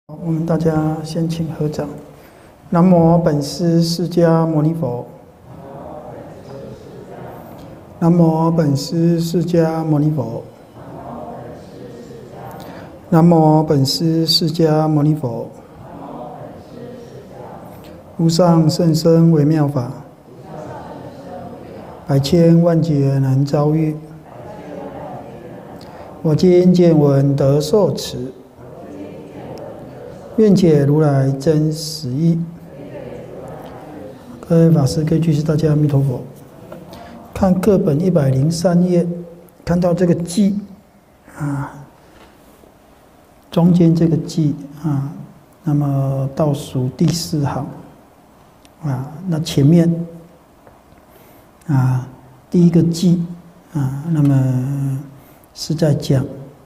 我们大家先请合掌。南无本师释迦牟尼佛。南无本师释迦牟尼佛。南无本师释迦牟尼佛。无上甚深微妙法，百千万劫难遭遇。我今见闻得受持，愿解如来真实义。各位法师、各位居士，大家阿弥陀佛。看课本103页，看到这个记中间这个记那么倒数第4行那前面第一个记那么是在讲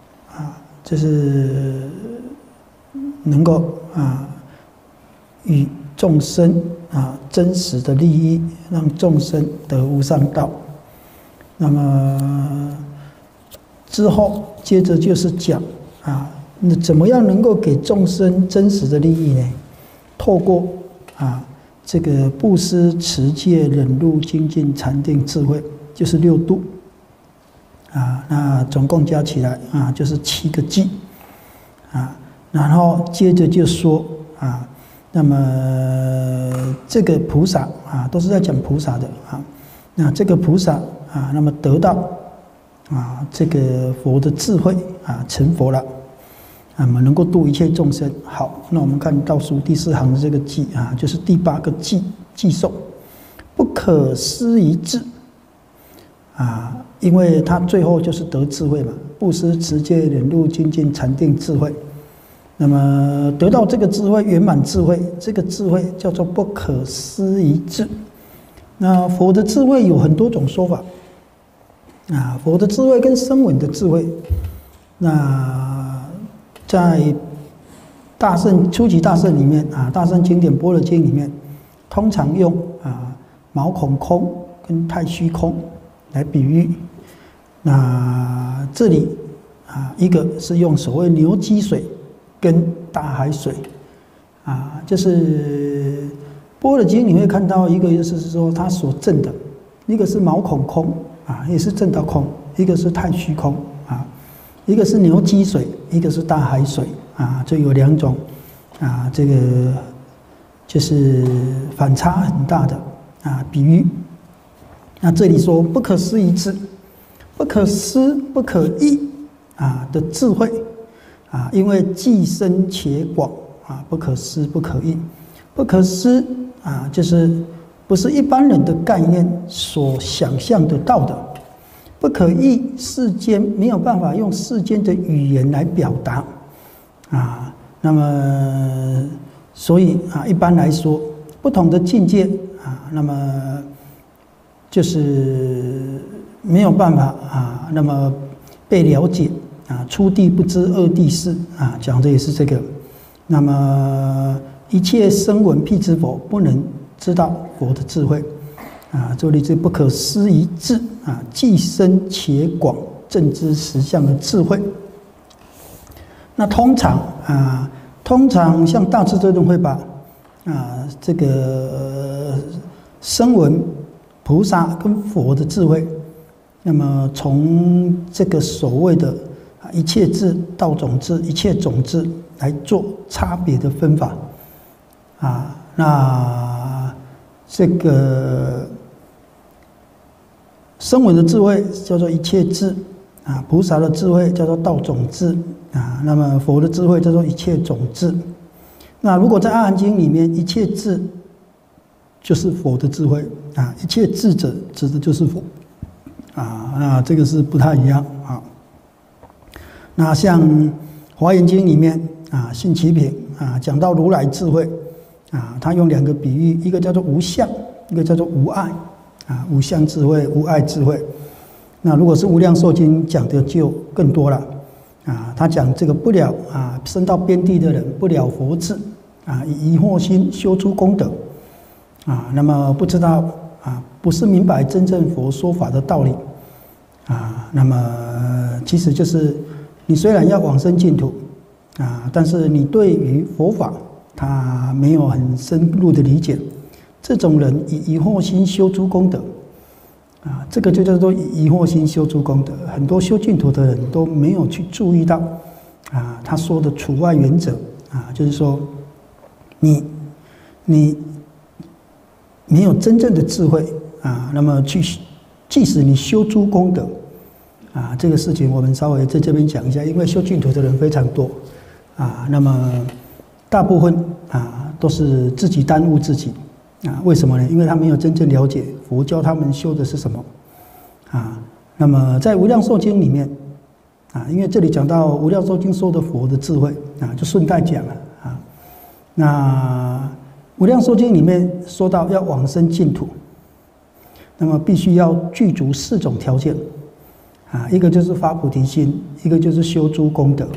就是能够与众生真实的利益，让众生得无上道。那么之后接着就是讲那怎么样能够给众生真实的利益呢？透过这个布施、持戒、忍辱、精进、禅定、智慧，就是6度那总共加起来就是7个记然后接着就说那么这个菩萨都是在讲菩萨的那这个菩萨那么得到这个佛的智慧成佛了能够度一切众生。好，那我们看倒数第4行的这个记就是第8个记颂，不可思议智因为他最后就是得智慧嘛，布施、持戒、忍辱、精进、禅定、智慧。那么得到这个智慧，圆满智慧，这个智慧叫做不可思议智。那佛的智慧有很多种说法佛的智慧跟声闻的智慧，那在大乘初级大乘里面大乘经典般若经里面，通常用毛孔空跟太虚空来比喻。那这里一个是用所谓牛基水跟大海水就是般若经你会看到一个就是说它所证的，一个是毛孔空也是证到空，一个是太虚空一个是牛基水，一个是大海水就有2种这个就是反差很大的比喻。那这里说不可思议智，不可思不可议的智慧因为既深且广不可思不可议。不可思就是不是一般人的概念所想象得到的，不可议世间没有办法用世间的语言来表达那么所以一般来说不同的境界那么就是没有办法那么被了解初地不知二地事讲的也是这个。那么一切声闻辟支佛不能知道佛的智慧这里这不可思议智既深且广，正知实相的智慧。那通常像大智度论会把这个声闻菩萨跟佛的智慧，那么从这个所谓的一切智、道种智、一切种智来做差别的分法那这个声闻的智慧叫做一切智菩萨的智慧叫做道种智那么佛的智慧叫做一切种智。那如果在阿含经里面，一切智就是佛的智慧一切智者指的就是佛那这个是不太一样那像华严经里面信其品讲到如来智慧他用2个比喻，一个叫做无相，一个叫做无碍无相智慧、无碍智慧。那如果是无量寿经讲的就更多了他讲这个不了升到边地的人不了佛智以疑惑心修出功德那么不知道不是明白真正佛说法的道理那么其实就是你虽然要往生净土但是你对于佛法他没有很深入的理解，这种人以疑惑心修诸功德，这个就叫做以疑惑心修诸功德。很多修净土的人都没有去注意到，他说的除外原则，就是说，你没有真正的智慧，那么即使你修诸功德，这个事情我们稍微在这边讲一下，因为修净土的人非常多，那么大部分都是自己耽误自己。为什么呢？因为他没有真正了解佛教他们修的是什么，那么在《无量寿经》里面，因为这里讲到《无量寿经》说的佛的智慧，就顺带讲了，那《无量寿经》里面说到要往生净土，那么必须要具足4种条件，一个就是发菩提心，一个就是修诸功德，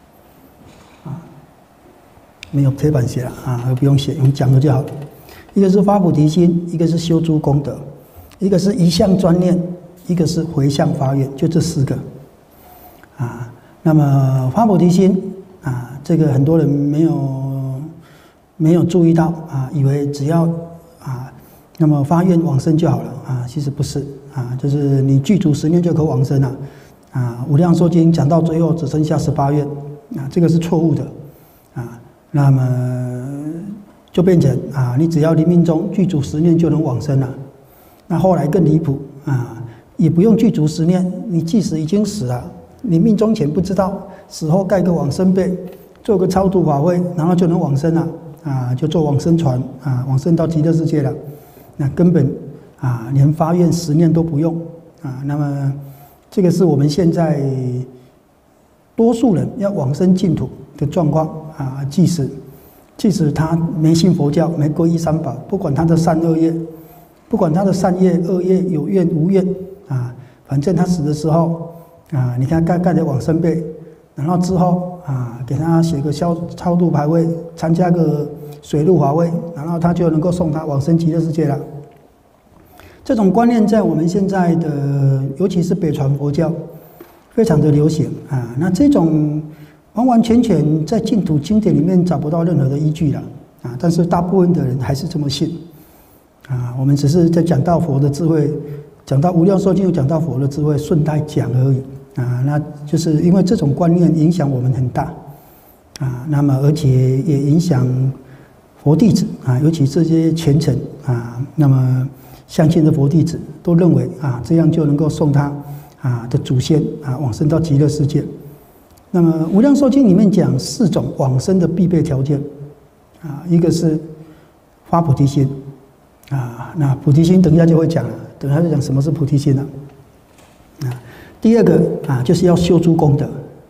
没有黑板写了不用写，用讲的就好了。一个是发菩提心，一个是修诸功德，一个是一向专念，一个是回向发愿，就这4个。那么发菩提心这个很多人没有注意到以为只要那么发愿往生就好了其实不是就是你具足10念就可往生了无量寿经讲到最后只剩下18愿这个是错误的那么就变成你只要临命终具足10念就能往生了。那后来更离谱也不用具足10念，你即使已经死了，你命终前不知道，死后盖个往生被，做个超度法会，然后就能往生了就坐往生船往生到极乐世界了。那根本连发愿10念都不用那么这个是我们现在多数人要往生净土的状况即使他没信佛教，没皈依三宝，不管他的善恶业，不管他的善业恶业有愿无愿反正他死的时候你看盖的往生被，然后之后给他写个超度牌位，参加个水陆法会，然后他就能够送他往生极乐世界了。这种观念在我们现在的，尤其是北传佛教，非常的流行那这种完完全全在净土经典里面找不到任何的依据了但是大部分的人还是这么信我们只是在讲到佛的智慧，讲到无量寿经又讲到佛的智慧，顺带讲而已那就是因为这种观念影响我们很大那么而且也影响佛弟子尤其这些虔诚那么相信的佛弟子都认为这样就能够送他的祖先往生到极乐世界。那么《无量寿经》里面讲4种往生的必备条件一个是发菩提心那菩提心等一下就会讲了，等一下就讲什么是菩提心了第二个就是要修诸功德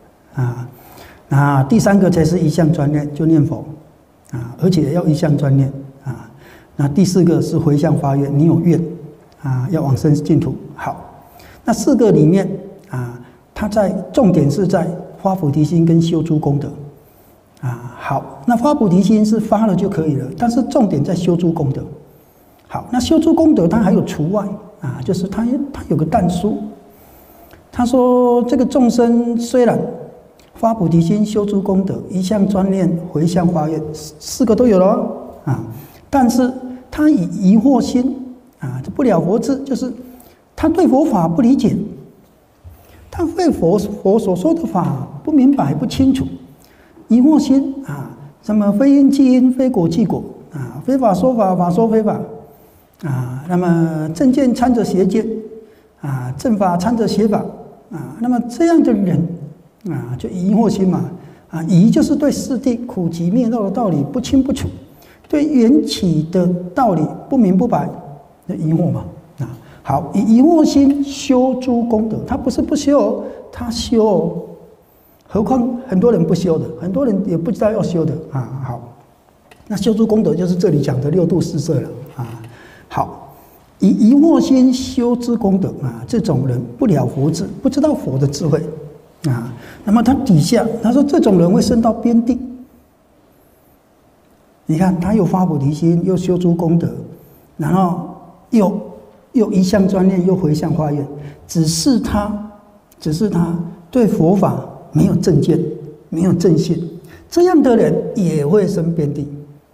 那第3个才是一向专念，就念佛而且要一向专念那第4个是回向发愿，你有愿要往生净土。好，那4个里面它在重点是在发菩提心跟修诸功德好，那发菩提心是发了就可以了，但是重点在修诸功德。好，那修诸功德它还有除外就是它有个但书，他说这个众生虽然发菩提心、修诸功德、一向专念、回向发愿4个都有了但是他以疑惑心这不了佛智，就是他对佛法不理解，他对佛所说的法不明白不清楚，疑惑心什么非因即因，非果即果非法说法，法说非法那么正见掺着邪见正法掺着邪法那么这样的人就疑惑心嘛疑就是对四谛苦集灭道的道理不清不楚，对缘起的道理不明不白，疑惑嘛好，以疑惑心修诸功德，他不是不修他修何况很多人不修的，很多人也不知道要修的好，那修诸功德就是这里讲的6度四摄了好，以疑惑心修之功德这种人不了佛智，不知道佛的智慧那么他底下他说这种人会升到边地。你看他又发菩提心，又修诸功德，然后又一向专念，又回向发愿，只是他对佛法没有正见，没有正信这样的人也会生遍地。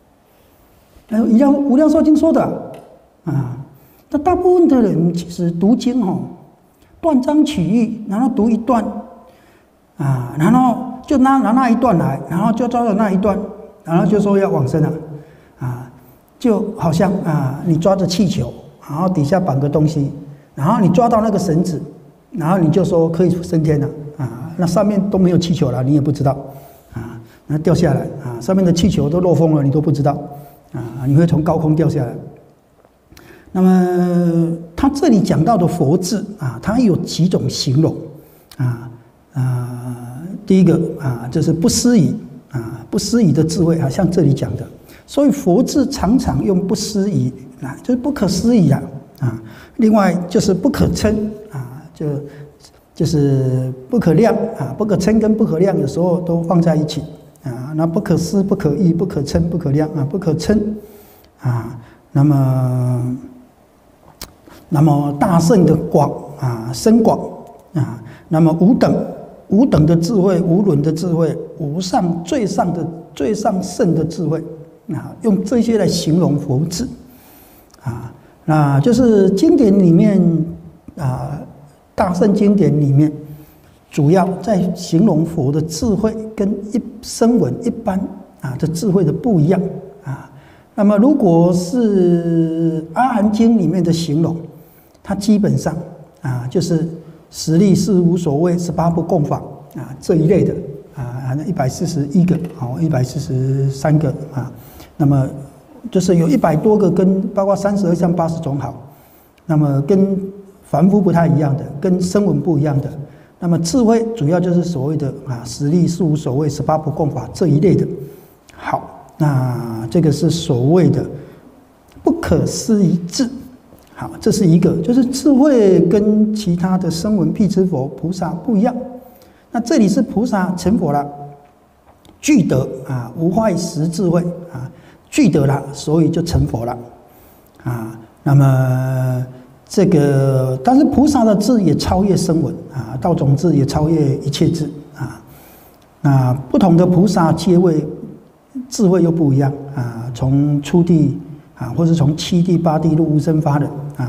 无量寿经说的啊，那大部分的人其实读经断章取义，然后读一段啊，然后就拿那一段来，然后就抓着那一段，然后就说要往生了啊，就好像你抓着气球，然后底下绑个东西，然后你抓到那个绳子，然后你就说可以升天了啊，那上面都没有气球了，你也不知道啊，那掉下来啊，上面的气球都漏风了，你都不知道啊，你会从高空掉下来。那么他这里讲到的佛智啊，它有几种形容第一个就是不思议不思议的智慧啊，像这里讲的，所以佛智常常用不思议就是不可思议另外就是不可称就是不可量不可称跟不可量有时候都放在一起那不可思、不可议、不可称、不可量不可称那么大圣的广深广那么无等的智慧、无伦的智慧、无上最上圣的智慧用这些来形容佛智那就是经典里面大圣经典里面主要在形容佛的智慧跟声闻一般的智慧的不一样那么如果是阿含经里面的形容，它基本上就是实力是无所谓18部共法这一类的141个143个那么就是有100多个跟包括32相80种好，那么跟凡夫不太一样的，跟声闻不一样的，那么智慧主要就是所谓的实力是无所谓18部共法这一类的。好，那这个是所谓的不可思议智。好，这是一个，就是智慧跟其他的声闻辟支佛菩萨不一样。那这里是菩萨成佛了，具得无坏实智慧具得了，所以就成佛了那么这个，但是菩萨的智也超越声闻道种智也超越一切智那不同的菩萨阶位智慧又不一样从初地或是从7地8地入无生法忍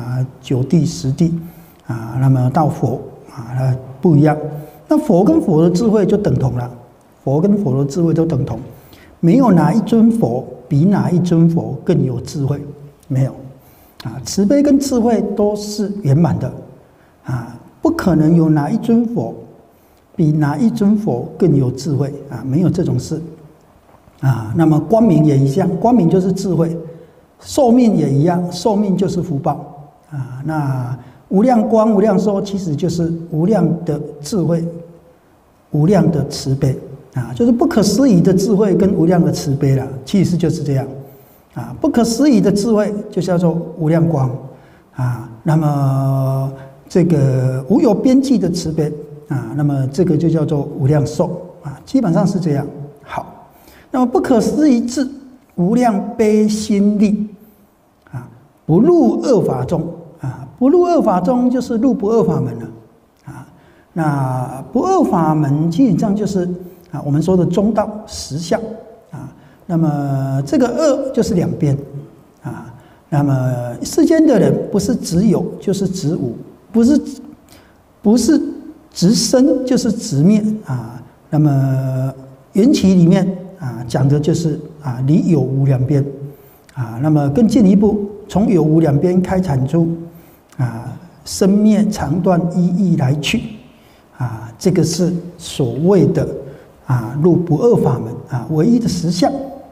9地10地那么到佛不一样。那佛跟佛的智慧就等同了，佛跟佛的智慧都等同，没有哪一尊佛比哪一尊佛更有智慧，没有慈悲跟智慧都是圆满的不可能有哪一尊佛比哪一尊佛更有智慧没有这种事那么光明也一样，光明就是智慧，寿命也一样，寿命就是福报那无量光无量寿其实就是无量的智慧，无量的慈悲就是不可思议的智慧跟无量的慈悲了，其实就是这样不可思议的智慧就叫做无量光那么这个无有边际的慈悲那么这个就叫做无量寿基本上是这样。好，那么不可思议智无量悲心力不入恶法中不入恶法中就是入不二法门了那不二法门基本上就是我们说的中道实相那么这个恶就是两边那么世间的人不是只有就是只无，不是直生就是直灭那么缘起里面讲的就是离有无两边那么更进一步从有无两边开阐出生灭长短一一来去这个是所谓的入不二法门唯一的实相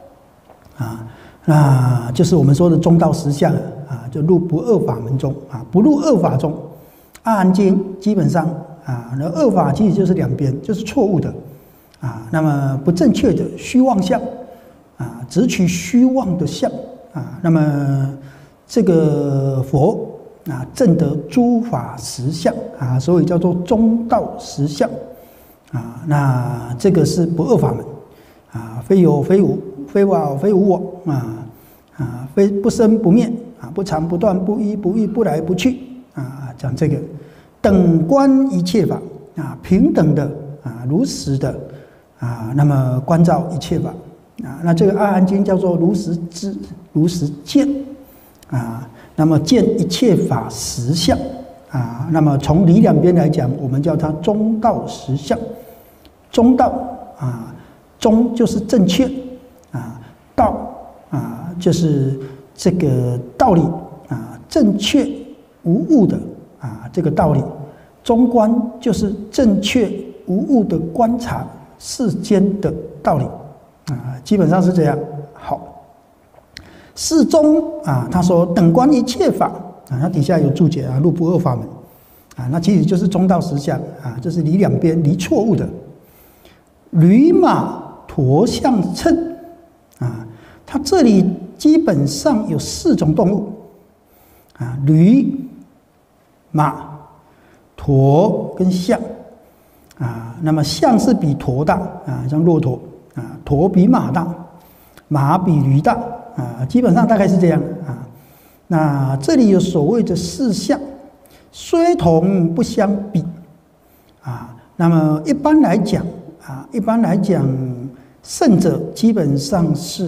那就是我们说的中道实相就入不二法门中不入二法中。阿含经基本上那二法其实就是两边，就是错误的那么不正确的虚妄相只取虚妄的相那么这个佛证得诸法实相所以叫做中道实相那这个是不二法门非有非无，非我非无我非不生不灭不长不断，不依不异，不来不去讲这个等观一切法平等的如实的那么观照一切法那这个阿含经叫做如实知、如实见那么见一切法实相那么从理两边来讲，我们叫它中道实相。中道中就是正确道就是这个道理正确无误的这个道理。中观就是正确无误的观察世间的道理基本上是这样。好，世中他说等观一切法他底下有注解入不二法门那其实就是中道实相这是离两边离错误的。驴马驮象乘它这里基本上有4种动物驴、马、驼跟象那么象是比驼大像骆驼驼比马大，马比驴大基本上大概是这样那这里有所谓的4象，虽同不相比那么一般来讲圣者基本上是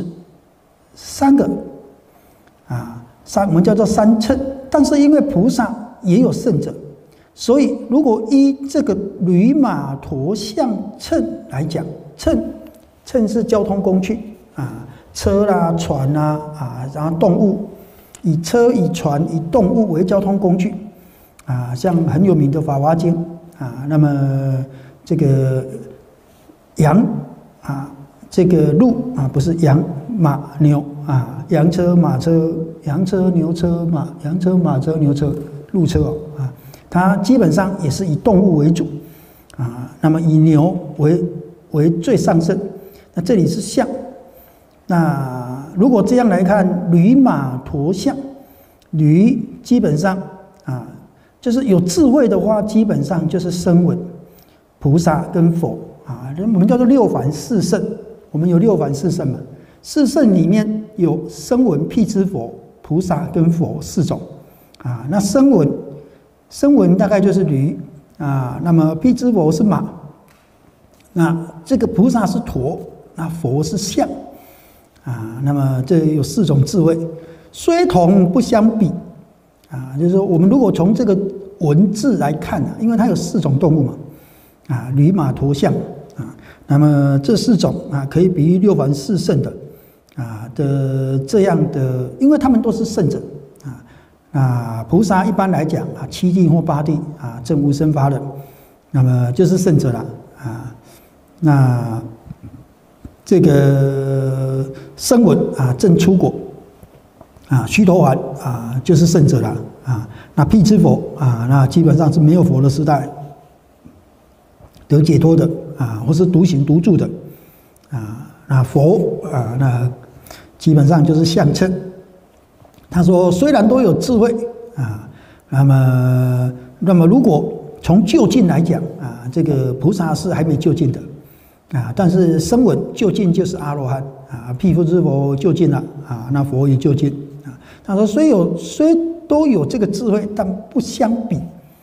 3个我们叫做3乘，但是因为菩萨也有圣者，所以如果依这个驴马驮象乘来讲，乘是交通工具车啦、船啦然后动物，以车、以船、以动物为交通工具像很有名的《法华经》那么这个羊这个鹿不是羊马牛羊车马车羊车牛车马羊车马车牛车鹿车它基本上也是以动物为主那么以牛为最上乘。那这里是象。那如果这样来看，驴马驮象，驴基本上就是有智慧的话，基本上就是声闻、菩萨跟佛我们叫做6凡4圣。我们有6凡4圣嘛，4圣里面有声闻、辟支佛、菩萨跟佛4种那声闻大概就是驴那么辟支佛是马，那这个菩萨是驼，那佛是象那么这有4种智慧，虽同不相比就是说我们如果从这个文字来看因为它有4种动物嘛驴马驮象那么这4种可以比喻6凡4圣的这样的，因为他们都是圣者菩萨一般来讲7地或8地证无生法忍，那么就是圣者了那这个声闻证出果须陀洹就是圣者了那辟支佛那基本上是没有佛的时代得解脱的或是独行独住的那佛那基本上就是相称。他说虽然都有智慧那么如果从究竟来讲这个菩萨是还没究竟的但是声闻究竟就是阿罗汉辟支佛究竟了那佛也究竟他说虽都有这个智慧，但不相比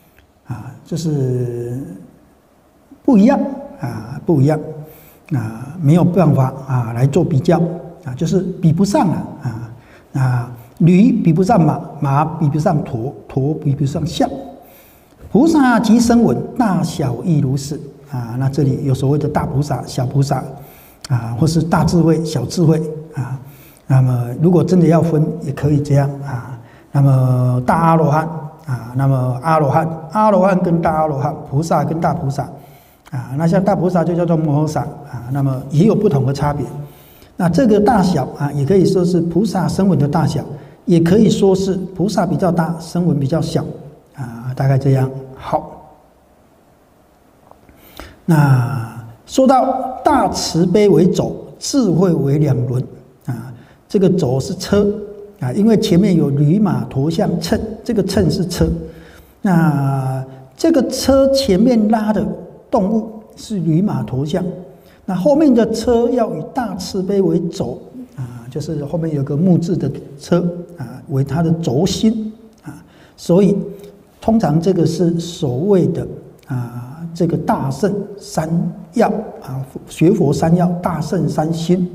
就是不一样不一样没有办法来做比较就是比不上驴比不上马，马比不上驼，驼比不上象。菩萨及声闻，大小亦如是那这里有所谓的大菩萨、小菩萨或是大智慧、小智慧那么如果真的要分，也可以这样那么大阿罗汉那么阿罗汉跟大阿罗汉，菩萨跟大菩萨那像大菩萨就叫做摩诃萨那么也有不同的差别。那这个大小也可以说是菩萨声闻的大小，也可以说是菩萨比较大，声闻比较小大概这样。好，那说到大慈悲为轴，智慧为两轮这个轴是车因为前面有驴马驮象乘，这个乘是车，那这个车前面拉的动物是驴马驮象，那后面的车要以大慈悲为轴就是后面有个木质的车为它的轴心所以通常这个是所谓的这个大圣三要学佛三要，大圣三心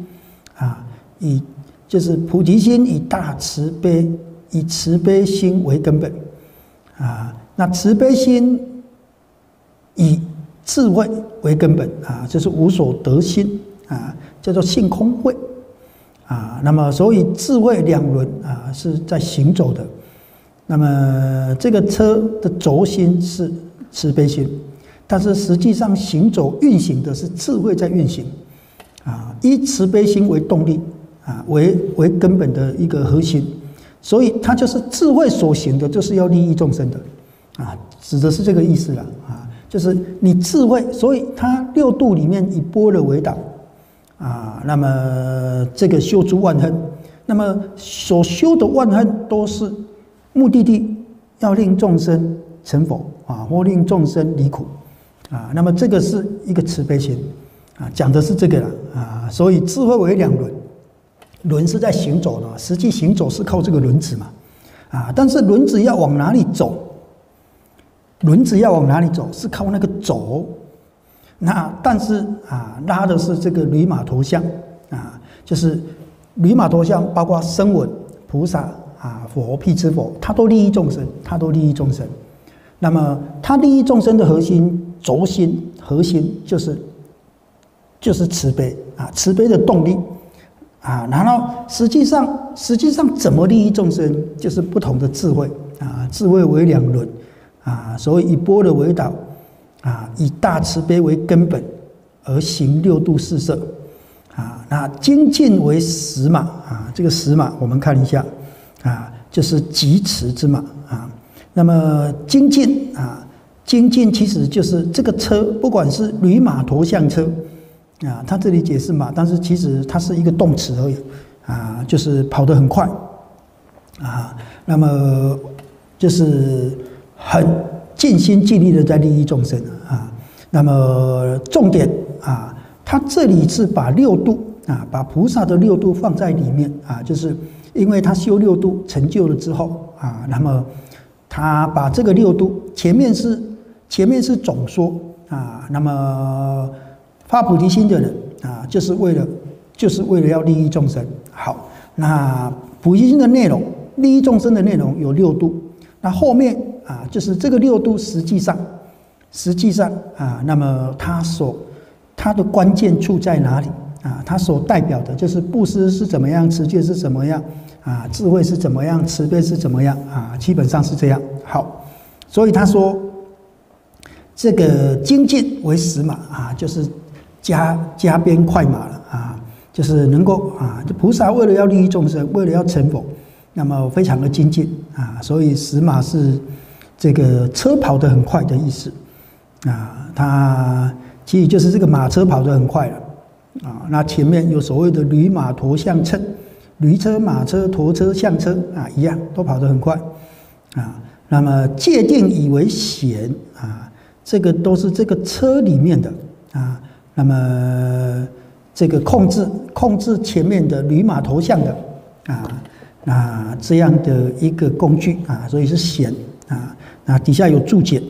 就是菩提心以大慈悲，以慈悲心为根本那慈悲心以智慧为根本就是无所得心叫做性空慧那么所以智慧两轮是在行走的。那么这个车的轴心是慈悲心，但是实际上行走运行的是智慧在运行以慈悲心为动力为根本的一个核心，所以它就是智慧所行的，就是要利益众生的指的是这个意思就是你智慧，所以它六度里面以般若为导那么这个修诸万恨，那么所修的万恨都是目的地要令众生成佛或令众生离苦那么这个是一个慈悲心讲的是这个了所以智慧为两轮，轮是在行走的，实际行走是靠这个轮子嘛但是轮子要往哪里走？轮子要往哪里走？是靠那个轴。那但是拉的是这个驴马头象就是驴马头象，包括声闻、菩萨佛、辟支佛，他都利益众生，他都利益众生。那么他利益众生的核心、轴心、核心就是慈悲慈悲的动力然后实际上怎么利益众生，就是不同的智慧智慧为两轮所以以般若为导以大慈悲为根本而行六度四摄那精进为十马这个十马我们看一下就是疾驰之马那么精进精进其实就是这个车，不管是驴马驮象车它这里解释马，但是其实它是一个动词而已就是跑得很快那么就是很尽心尽力的在利益众生那么重点他这里是把六度把菩萨的六度放在里面就是因为他修六度成就了之后那么他把这个六度前面是总说那么发菩提心的人就是为了要利益众生。好，那菩提心的内容，利益众生的内容有六度。那后面就是这个六度实际上那么它的关键处在哪里它所代表的就是布施是怎么样，持戒是怎么样智慧是怎么样，慈悲是怎么样基本上是这样。好，所以他说这个精进为十马就是加鞭快马了就是能够菩萨为了要利益众生，为了要成佛，那么非常的精进所以十马是这个车跑得很快的意思它其实就是这个马车跑得很快了那前面有所谓的驴马驮象乘，驴车、马车、驮车、象车一样都跑得很快那么戒定以为弦这个都是这个车里面的那么这个控制前面的驴马头象的那这样的一个工具所以是弦那底下有注解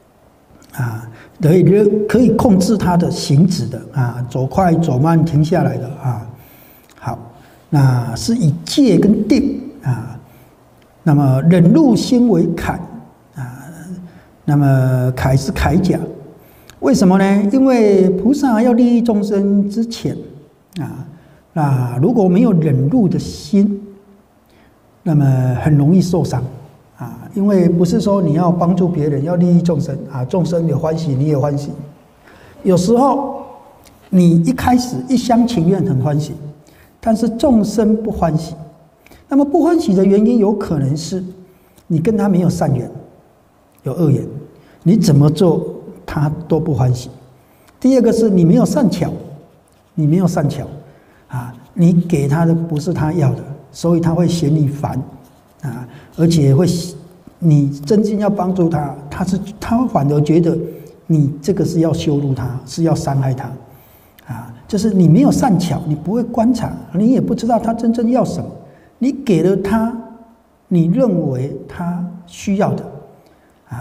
可以控制它的行止的走快走慢停下来的好，那是以戒跟定那么忍辱心为铠那么铠是铠甲。为什么呢？因为菩萨要利益众生之前那如果没有忍辱的心，那么很容易受伤因为不是说你要帮助别人，要利益众生众生有欢喜你也欢喜，有时候你一开始一厢情愿很欢喜，但是众生不欢喜，那么不欢喜的原因有可能是你跟他没有善缘，有恶缘，你怎么做他都不欢喜。第二个是你没有善巧，你给他的不是他要的，所以他会嫌你烦而且你真正要帮助他，他反而觉得你这个是要羞辱他，是要伤害他就是你没有善巧，你不会观察，你也不知道他真正要什么，你给了他你认为他需要的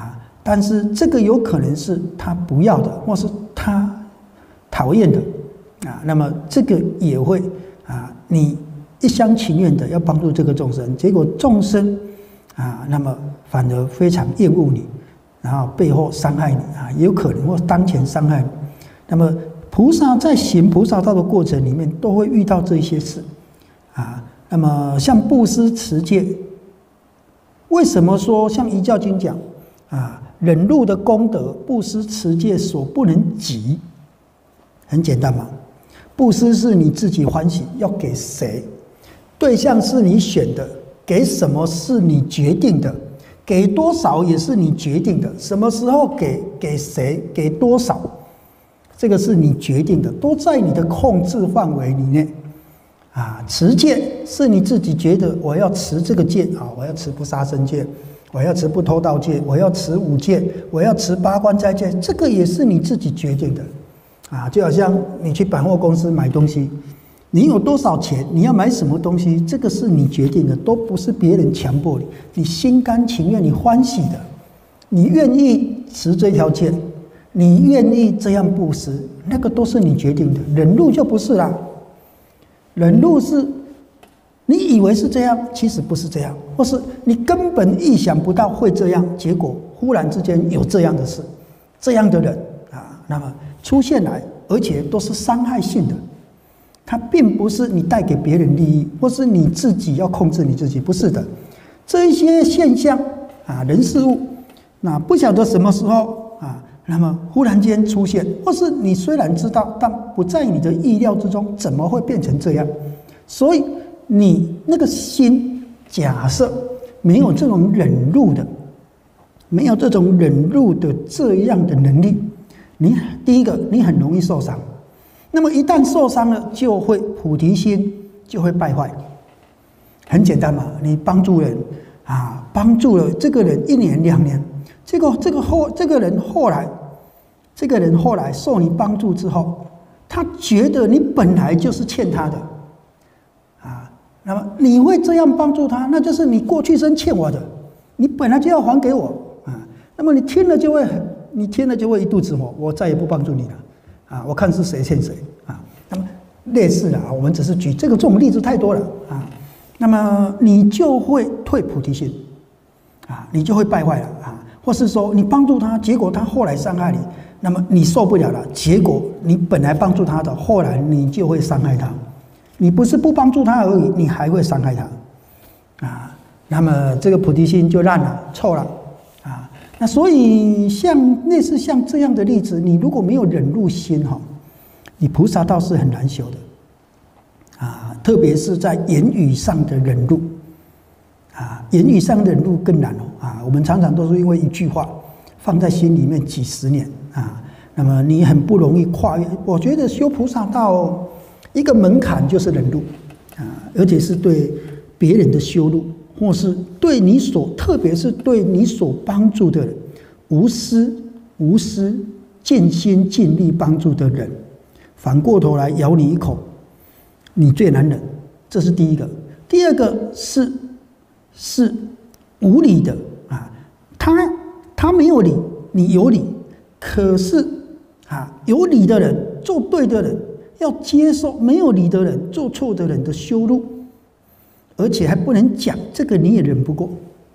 但是这个有可能是他不要的，或是他讨厌的啊。那么这个也会啊，你一厢情愿的要帮助这个众生，结果众生啊，那么反而非常厌恶你，然后背后伤害你啊，也有可能或当前伤害你。那么菩萨在行菩萨道的过程里面，都会遇到这些事啊。那么像布施持戒，为什么说像遗教经讲啊，忍辱的功德，布施持戒所不能及？很简单嘛，布施是你自己欢喜，要给谁？对象是你选的，给什么是你决定的，给多少也是你决定的，什么时候给谁，给多少，这个是你决定的，都在你的控制范围里面。啊，持戒是你自己觉得我要持这个戒啊，我要持不杀生戒，我要持不偷盗戒，我要持五戒，我要持八关斋戒，这个也是你自己决定的。啊，就好像你去百货公司买东西，你有多少钱，你要买什么东西，这个是你决定的，都不是别人强迫你，你心甘情愿，你欢喜的，你愿意持这条戒，你愿意这样布施，那个都是你决定的。忍辱就不是啦。忍辱是你以为是这样，其实不是这样，或是你根本意想不到会这样，结果忽然之间有这样的事，这样的人啊，那么出现来，而且都是伤害性的，它并不是你带给别人利益，或是你自己要控制你自己，不是的。这一些现象啊，人事物，那不晓得什么时候啊，那么忽然间出现，或是你虽然知道，但不在你的意料之中，怎么会变成这样？所以你那个心，假设没有这种忍辱的，没有这种忍辱的这样的能力，你第一个你很容易受伤。那么一旦受伤了，就会菩提心就会败坏。很简单嘛，你帮助人啊，帮助了这个人1年2年。这个人后来受你帮助之后，他觉得你本来就是欠他的，啊，那么你会这样帮助他，那就是你过去生欠我的，你本来就要还给我啊。那么你听了就会一肚子火，我再也不帮助你了，啊，我看是谁欠谁啊。那么类似的啊，我们只是举这种例子太多了啊。那么你就会退菩提心，啊，你就会败坏了啊。或是说你帮助他，结果他后来伤害你，那么你受不了了，结果你本来帮助他的，后来你就会伤害他。你不是不帮助他而已，你还会伤害他，啊，那么这个菩提心就烂了、臭了，啊，那所以类似像这样的例子，你如果没有忍辱心哈，你菩萨道是很难修的，啊，特别是在言语上的忍辱。啊，言语上的忍辱更难哦！啊，我们常常都是因为一句话放在心里面几十年啊，那么你很不容易跨越。我觉得修菩萨道一个门槛就是忍辱啊，而且是对别人的羞辱，或是对你特别是对你所帮助的人，无私、尽心尽力帮助的人，反过头来咬你一口，你最难忍。这是第一个。第二个是无理的啊，他没有理，你有理，可是啊，有理的人做对的人要接受没有理的人做错的人的羞辱，而且还不能讲，这个你也忍不过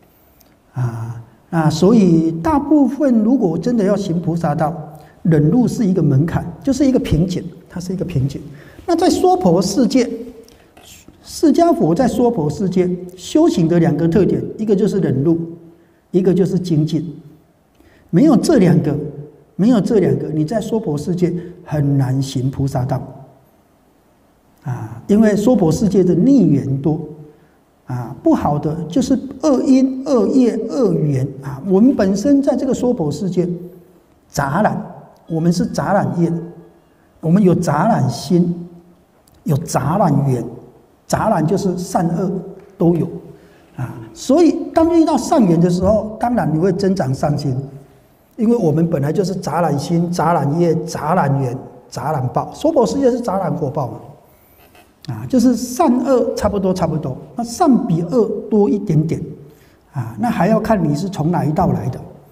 啊，所以大部分如果真的要行菩萨道，忍辱是一个门槛，就是一个瓶颈，它是一个瓶颈。那在娑婆世界，释迦佛在娑婆世界修行的2个特点，一个就是忍辱，一个就是精进。没有这两个，你在娑婆世界很难行菩萨道啊，因为娑婆世界的逆缘多啊，不好的就是恶因、恶业、恶缘啊。我们本身在这个娑婆世界杂染，我们是杂染业，我们有杂染心，有杂染缘。杂染就是善恶都有啊，所以当遇到善缘的时候，当然你会增长善心，因为我们本来就是杂染心、杂染业、杂染缘、杂染报。娑婆世界是杂染果报嘛，啊，就是善恶差不多，那善比恶多一点点啊，那还要看你是从哪一道来的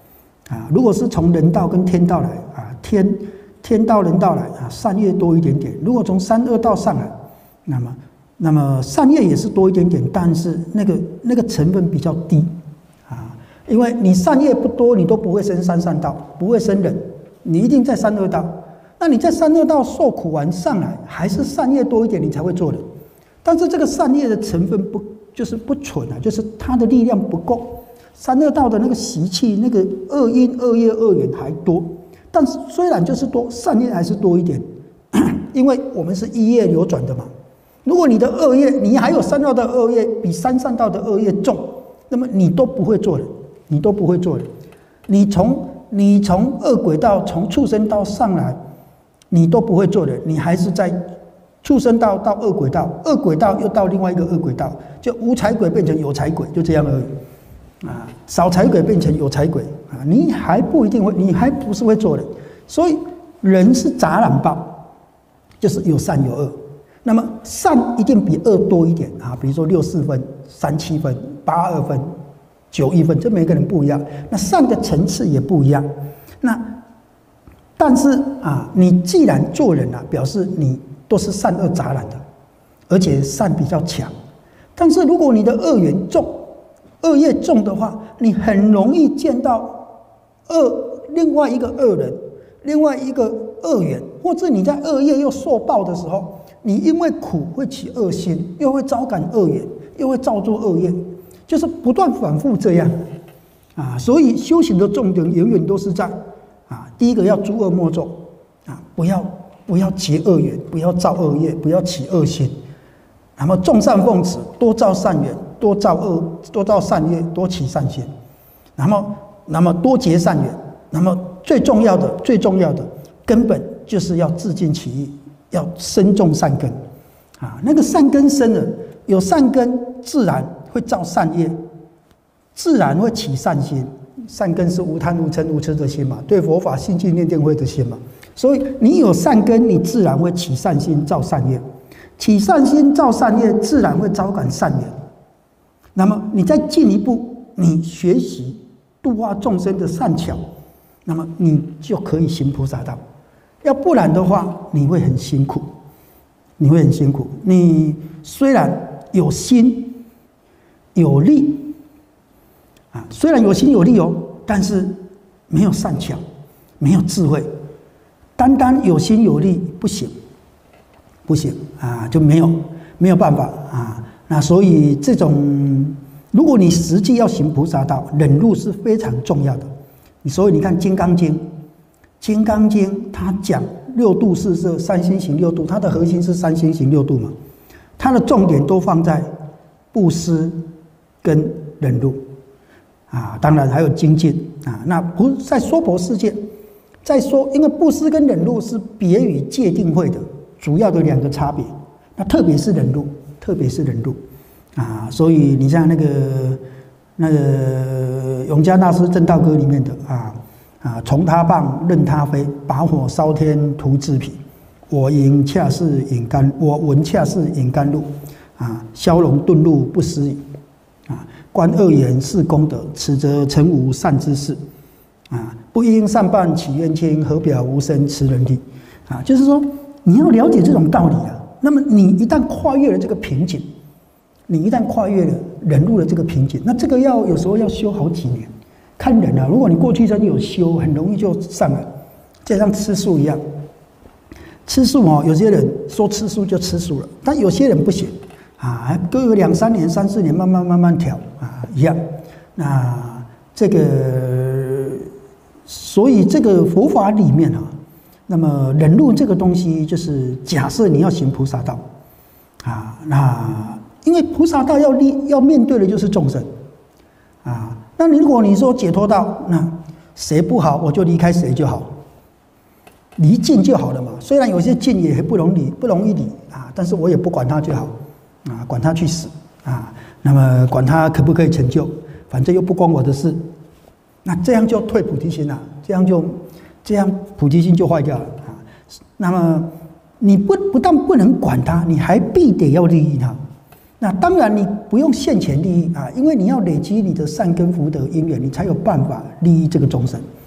如果是从人道跟天道来天道人道来善业多一点点。如果从三恶道上来，那么善业也是多一点点，但是那个成分比较低因为你善业不多，你都不会生三善道，不会生忍，你一定在三恶道。那你在三恶道受苦完上来，还是善业多一点，你才会做人。但是这个善业的成分就是不纯就是它的力量不够。三恶道的那个习气，那个恶因、恶业、恶缘还多，但是虽然就是多，善业还是多一点，因为我们是一业流转的嘛。如果你的恶业，你还有三恶道的恶业比三善道的恶业重，那么你都不会做人，你都不会做人。你从恶鬼道、从畜生道上来，你都不会做人，你还是在畜生道到恶鬼道，恶鬼道又到另外一个恶鬼道，就无财鬼变成有财鬼，就这样而已。少财鬼变成有财鬼你还不一定会，你还不是会做人。所以人是杂染报，就是有善有恶。那么善一定比恶多一点比如说64分、37分、82分、91分，这每个人不一样。那善的层次也不一样。但是你既然做人表示你都是善恶杂染的，而且善比较强。但是如果你的恶缘重，恶业重的话，你很容易见到另外一个恶人，另外一个恶缘，或者你在恶业又受报的时候，你因为苦会起恶心，又会招感恶缘，又会造作恶业，就是不断反复这样所以修行的重点永远都是在第一个要诸恶莫作不要结恶缘，不要造恶业，不要起恶心。那么众善奉持，多造善缘，多造善业，多起善心。那么多结善缘。那么最重要的根本就是要自净其意，要深种善根那个善根深了，有善根自然会造善业，自然会起善心。善根是无贪无嗔无痴的心嘛，对佛法信敬念定慧的心嘛。所以你有善根，你自然会起善心造善业，起善心造善业，自然会招感善缘。那么你再进一步，你学习度化众生的善巧，那么你就可以行菩萨道。要不然的话，你会很辛苦，你虽然有心有力虽然有心有力但是没有善巧，没有智慧。单有心有力不行就没有办法那所以这种，如果你实际要行菩萨道，忍辱是非常重要的。所以你看《金刚经》，它讲六度四摄，三心行六度，它的核心是三心行六度嘛，它的重点都放在布施跟忍辱当然还有精进那不在娑婆世界再说，因为布施跟忍辱是别于戒定慧的主要的两个差别。那特别是忍辱所以你像那个永嘉大师正道歌里面的从他棒任他飞，把火烧天涂自彼。我闻恰是饮甘露消融顿入不思议观恶言是功德，此则成无善之事不因善办起冤亲，何表无生持人力就是说你要了解这种道理那么你一旦跨越了这个瓶颈，你一旦跨越了忍辱的这个瓶颈，那这个有时候要修好几年。看人如果你过去真有修，很容易就上来，就像吃素一样。吃素有些人说吃素就吃素了，但有些人不行各有2、3年、3、4年，慢慢调一样。那这个，所以这个佛法里面那么忍辱这个东西，就是假设你要行菩萨道那因为菩萨道要面对的就是众生那如果你说解脱道，那谁不好我就离开谁就好，离境就好了嘛。虽然有些境也不容易离但是我也不管它就好管他去死那么管他可不可以成就，反正又不关我的事。那这样就退菩提心了，这样菩提心就坏掉了那么你不但不能管他，你还必得要利益他。那当然你不用现前利益因为你要累积你的善根福德因缘，你才有办法利益这个众生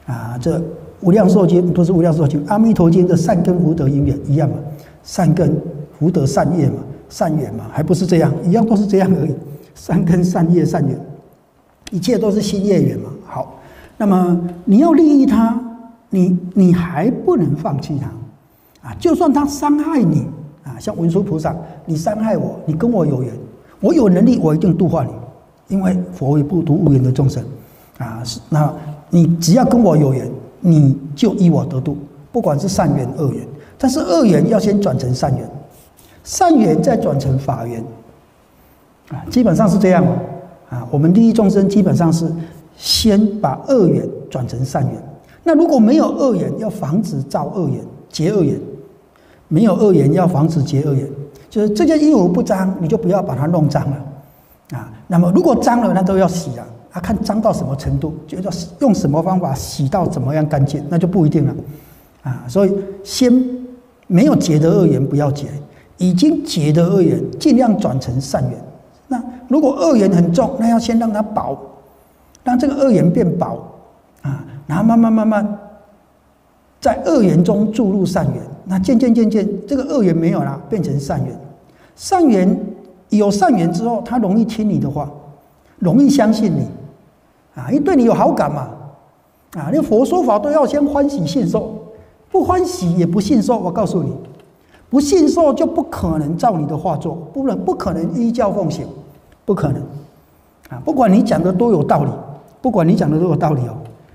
这无量寿经不是无量寿经，阿弥陀经的善根福德因缘一样嘛，善根福德善业嘛，善缘嘛，还不是这样，一样都是这样而已。善根善业善缘，一切都是新业缘嘛。好，那么你要利益他，你还不能放弃他就算他伤害你像文殊菩萨，你伤害我，你跟我有缘，我有能力，我一定度化你，因为佛也不度无缘的众生那你只要跟我有缘，你就依我得度，不管是善缘恶缘，但是恶缘要先转成善缘，善缘再转成法缘基本上是这样我们利益众生基本上是先把恶缘转成善缘。那如果没有恶缘，要防止造恶缘、结恶缘；没有恶缘，要防止结恶缘。就是这件衣服不脏，你就不要把它弄脏了那么如果脏了，那都要洗看脏到什么程度，就要用什么方法洗到怎么样干净，那就不一定了所以先没有结的恶缘不要结，已经结的恶缘尽量转成善缘。那如果恶缘很重，那要先让它薄，让这个恶缘变薄然后慢慢在恶缘中注入善缘，那渐渐这个恶缘没有了，变成善缘。善缘有善缘之后，他容易听你的话，容易相信你因为对你有好感嘛那佛说法都要先欢喜信受，不欢喜也不信受。我告诉你，不信受就不可能照你的话做，不可能依教奉行，不可能不管你讲的多有道理，不管你讲的多有道理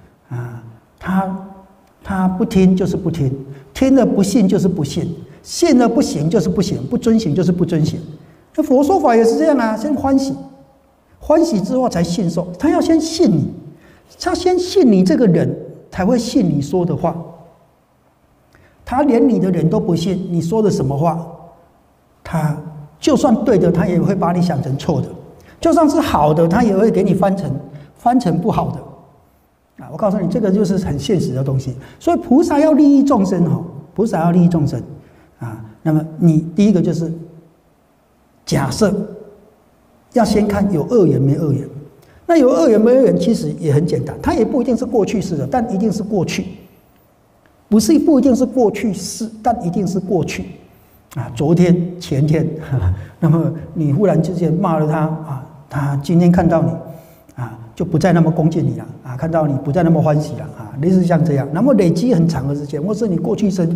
他不听就是不听，听了不信就是不信，信了不行就是不行，不遵行就是不遵行。那佛说法也是这样先欢喜，欢喜之后才信受。他要先信你，他先信你这个人，才会信你说的话。他连你的人都不信，你说的什么话，他就算对的，他也会把你想成错的；就算是好的，他也会给你翻成不好的。我告诉你，这个就是很现实的东西。所以菩萨要利益众生菩萨要利益众生那么你第一个就是假设要先看有恶缘没恶缘。那有恶缘没恶缘其实也很简单，它也不一定是过去式的，但一定是过去。不一定是过去式，但一定是过去昨天前天那么你忽然之间骂了他他今天看到你就不再那么恭敬你了看到你不再那么欢喜了类似像这样，那么累积很长的时间，或是你过去生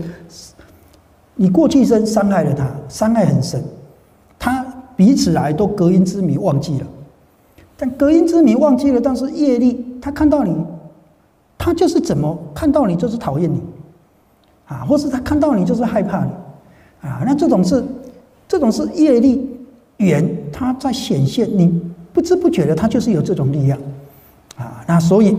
伤害了他，伤害很深，他彼此来都隔音之谜忘记了，但隔音之谜忘记了，但是业力他看到你，他就是怎么看到你就是讨厌你或是他看到你就是害怕你那这种是业力缘，它在显现，你不知不觉的，它就是有这种力量那所以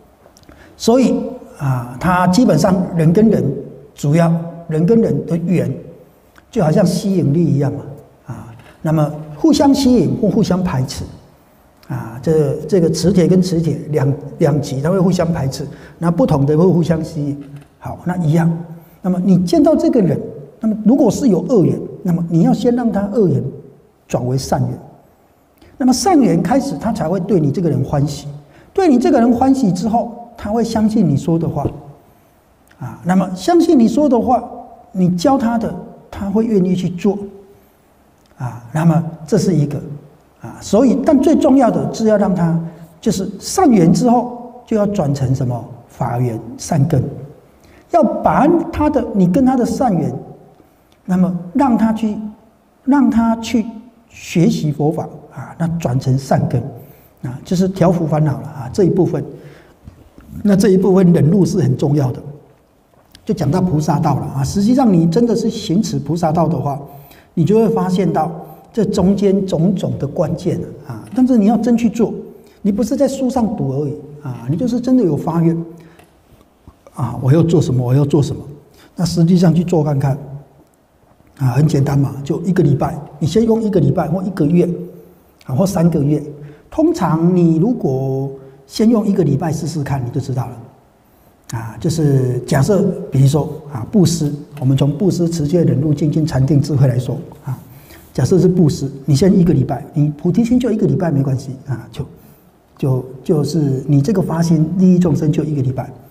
它基本上人跟人主要人跟人的缘，就好像吸引力一样嘛那么互相吸引或互相排斥这个磁铁跟磁铁两极它会互相排斥，那不同的会互相吸引。好，那一样。那么你见到这个人，那么如果是有恶缘，那么你要先让他恶缘转为善缘。那么善缘开始，他才会对你这个人欢喜。对你这个人欢喜之后，他会相信你说的话那么相信你说的话，你教他的，他会愿意去做那么这是一个所以但最重要的是要让他就是善缘之后，就要转成什么法缘善根，要把你跟他的善缘，那么让他去学习佛法那转成善根就是调伏烦恼了这一部分。那这一部分忍辱是很重要的，就讲到菩萨道了实际上你真的是行持菩萨道的话，你就会发现到这中间种种的关键但是你要真去做，你不是在书上读而已你就是真的有发愿我要做什么，我要做什么，那实际上去做看看很简单嘛，就1个礼拜，你先用1个礼拜或1个月或3个月。通常你如果先用1个礼拜试试看，你就知道了就是假设比如说布施，我们从布施持戒忍辱精进禅定智慧来说假设是布施，你先1个礼拜，你菩提心就1个礼拜没关系就是你这个发心利益众生就1个礼拜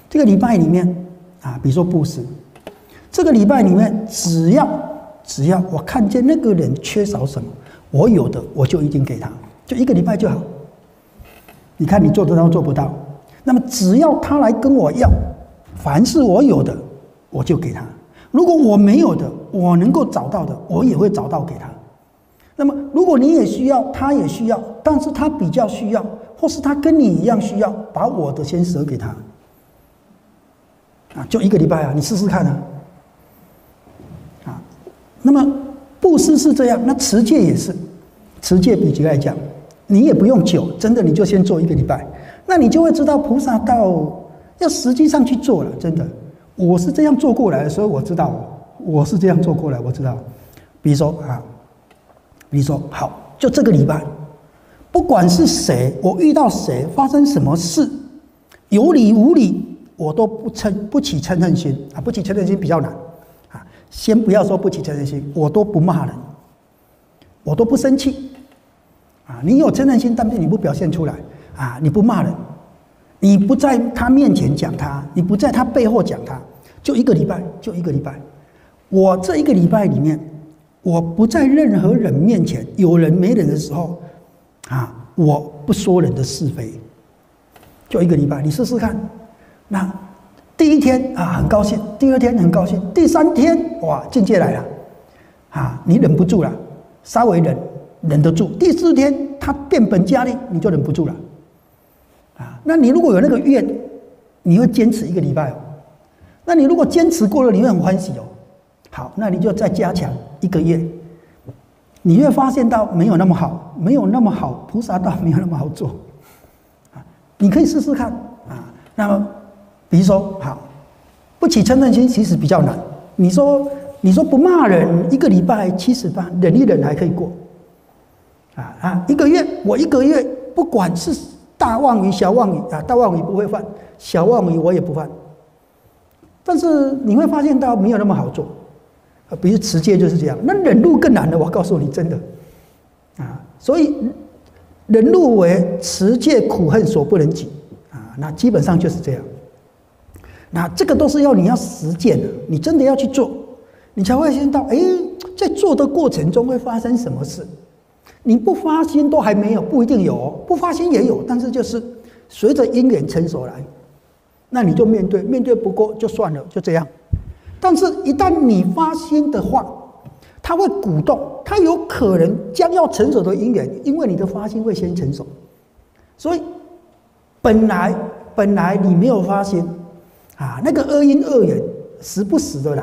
这个礼拜里面啊，比如说布施，这个礼拜里面只要我看见那个人缺少什么，我有的我就一定给他，就一个礼拜就好。你看你做得到做不到？那么只要他来跟我要，凡是我有的我就给他。如果我没有的，我能够找到的，我也会找到给他。那么如果你也需要，他也需要，但是他比较需要，或是他跟你一样需要，把我的先舍给他。啊，就一个礼拜啊，你试试看啊。啊，那么布施是这样，那持戒也是，持戒比起来讲，你也不用久，真的你就先做一个礼拜，那你就会知道菩萨道要实际上去做了，真的。我是这样做过来的，所以我知道，我是这样做过来，我知道。比如说好，就这个礼拜，不管是谁，我遇到谁，发生什么事，有理无理，我都不起嗔恨心啊，不起嗔恨心比较难啊。先不要说不起嗔恨心，我都不骂人，我都不生气啊。你有嗔恨心，但是你不表现出来啊，你不骂人，你不在他面前讲他，你不在他背后讲他，就一个礼拜，就一个礼拜。我这一个礼拜里面，我不在任何人面前，有人没人的时候啊，我不说人的是非，就一个礼拜，你试试看。那第一天啊很高兴，第二天很高兴，第三天哇境界来了啊，你忍不住了，稍微忍得住。第四天他变本加厉，你就忍不住了啊。那你如果有那个愿，你会坚持一个礼拜哦。那你如果坚持过了，你会很欢喜哦。好，那你就再加强一个月，你会发现到没有那么好，没有那么好，菩萨道没有那么好做啊。你可以试试看啊。那么比如说好，不起嗔恨心其实比较难。你说不骂人，一个礼拜78，忍一忍还可以过一个月，我一个月不管是大妄语小妄语啊，大妄语不会犯，小妄语我也不犯。但是你会发现到没有那么好做。比如持戒就是这样，那忍辱更难了。我告诉你，真的啊，所以忍辱为持戒苦恨所不能及啊，那基本上就是这样。那这个都是你要实践的，你真的要去做，你才会发现到，在做的过程中会发生什么事。你不发心都还没有，不一定有哦，不发心也有，但是就是随着因缘成熟来，那你就面对不过就算了，就这样。但是，一旦你发心的话，它会鼓动，它有可能将要成熟的因缘，因为你的发心会先成熟，所以本来你没有发心啊，那个恶因恶缘时不时的来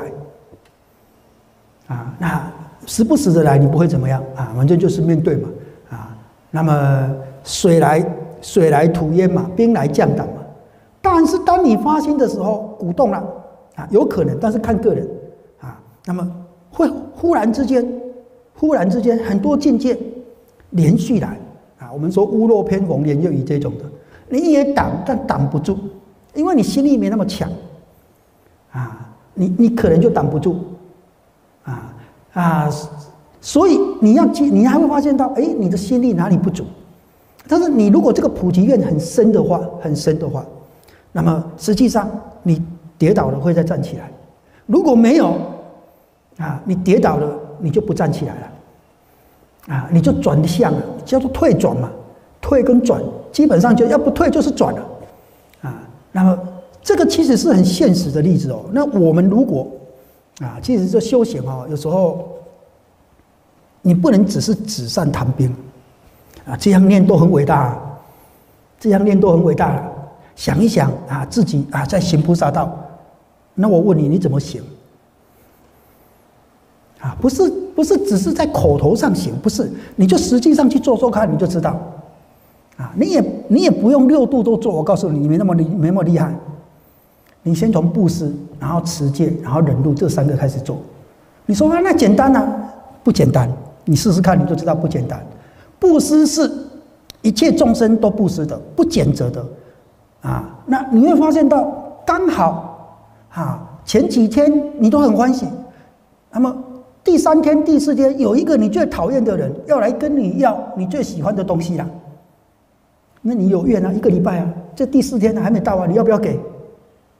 啊，那时不时的来，你不会怎么样啊，反正就是面对嘛啊。那么水来土淹嘛，兵来将挡嘛。但是当你发心的时候，鼓动了。有可能，但是看个人啊。那么会忽然之间很多境界连续来啊。我们说屋漏偏逢连夜雨这种的，你也挡，但挡不住，因为你心力没那么强啊。你可能就挡不住所以你还会发现到，你的心力哪里不足？但是你如果这个普济愿很深的话，那么实际上你跌倒了会再站起来，如果没有你跌倒了你就不站起来了你就转向了，叫做退转嘛，退跟转基本上就要不退就是转了那么这个其实是很现实的例子哦。那我们如果其实这修行有时候你不能只是纸上谈兵这样念都很伟大想一想自己在行菩萨道。那我问你怎么行不是只是在口头上行，不是，你就实际上去做做看，你就知道你也不用6度都做，我告诉你，你没那么厉害。你先从布施，然后持戒，然后忍辱这3个开始做。你说那简单不简单，你试试看你就知道不简单。布施是一切众生都布施的，不减责的那你会发现到刚好前几天你都很欢喜，那么第3天第4天有一个你最讨厌的人要来跟你要你最喜欢的东西啦，那你有愿一个礼拜这第4天还没到你要不要给？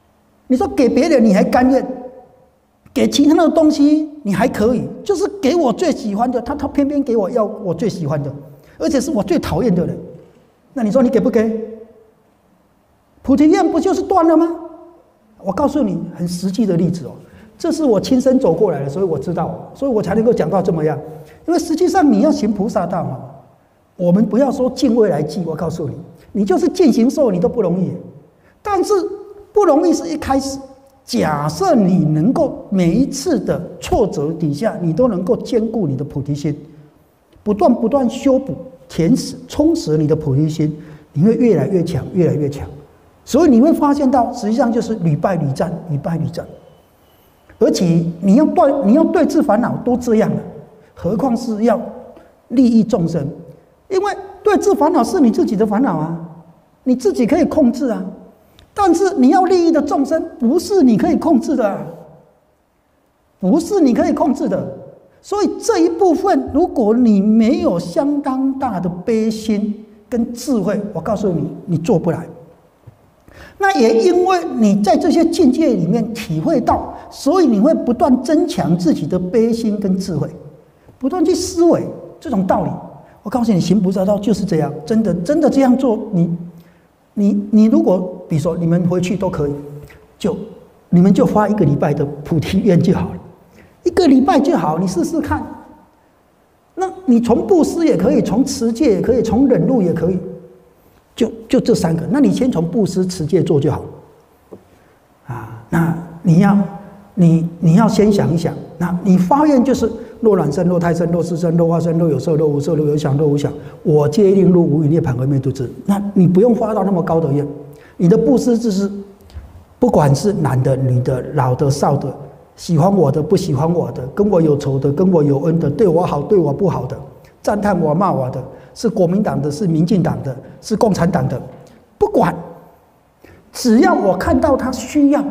你说给别人你还甘愿，给其他的东西你还可以，就是给我最喜欢的，他偏偏给我要我最喜欢的，而且是我最讨厌的人，那你说你给不给？菩提愿不就是断了吗？我告诉你很实际的例子哦，这是我亲身走过来的，所以我知道，所以我才能够讲到这么样。因为实际上你要行菩萨道嘛，我们不要说尽未来际，我告诉你，你就是尽形寿你都不容易。但是不容易是一开始，假设你能够每一次的挫折底下，你都能够兼顾你的菩提心，不断修补、填实、充实你的菩提心，你会越来越强，越来越强。所以你会发现到，实际上就是屡败屡战，屡败屡战。而且你要对治烦恼都这样了，何况是要利益众生？因为对治烦恼是你自己的烦恼啊，你自己可以控制啊。但是你要利益的众生，不是你可以控制的啊，不是你可以控制的。所以这一部分，如果你没有相当大的悲心跟智慧，我告诉你，你做不来。那也因为你在这些境界里面体会到，所以你会不断增强自己的悲心跟智慧，不断去思维这种道理。我告诉你，行菩萨道就是这样，真的这样做，你如果比如说你们回去都可以，你们就发1个礼拜的菩提愿就好了，1个礼拜就好，你试试看。那你从布施也可以，从持戒也可以，从忍辱也可以。就这3个，那你先从布施、持戒做就好，啊，那你要先想一想，那你发愿就是若卵生、若胎生、若湿生、若化生、若有色、若无色、若有想、若无想，我皆令入无余涅槃而灭度之。那你不用发到那么高的愿，你的布施就是，不管是男的、女的、老的、少的，喜欢我的、不喜欢我的，跟我有仇的、跟我有恩的，对我好、对我不好的，赞叹我、骂我的。是国民党的，是民进党的，是共产党的，不管，只要我看到他需要，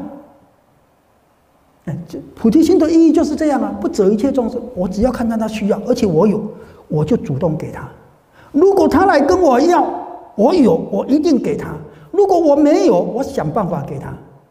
菩提心的意义就是这样啊，不择一切众生，我只要看到他需要，而且我有，我就主动给他。如果他来跟我要，我有，我一定给他；如果我没有，我想办法给他，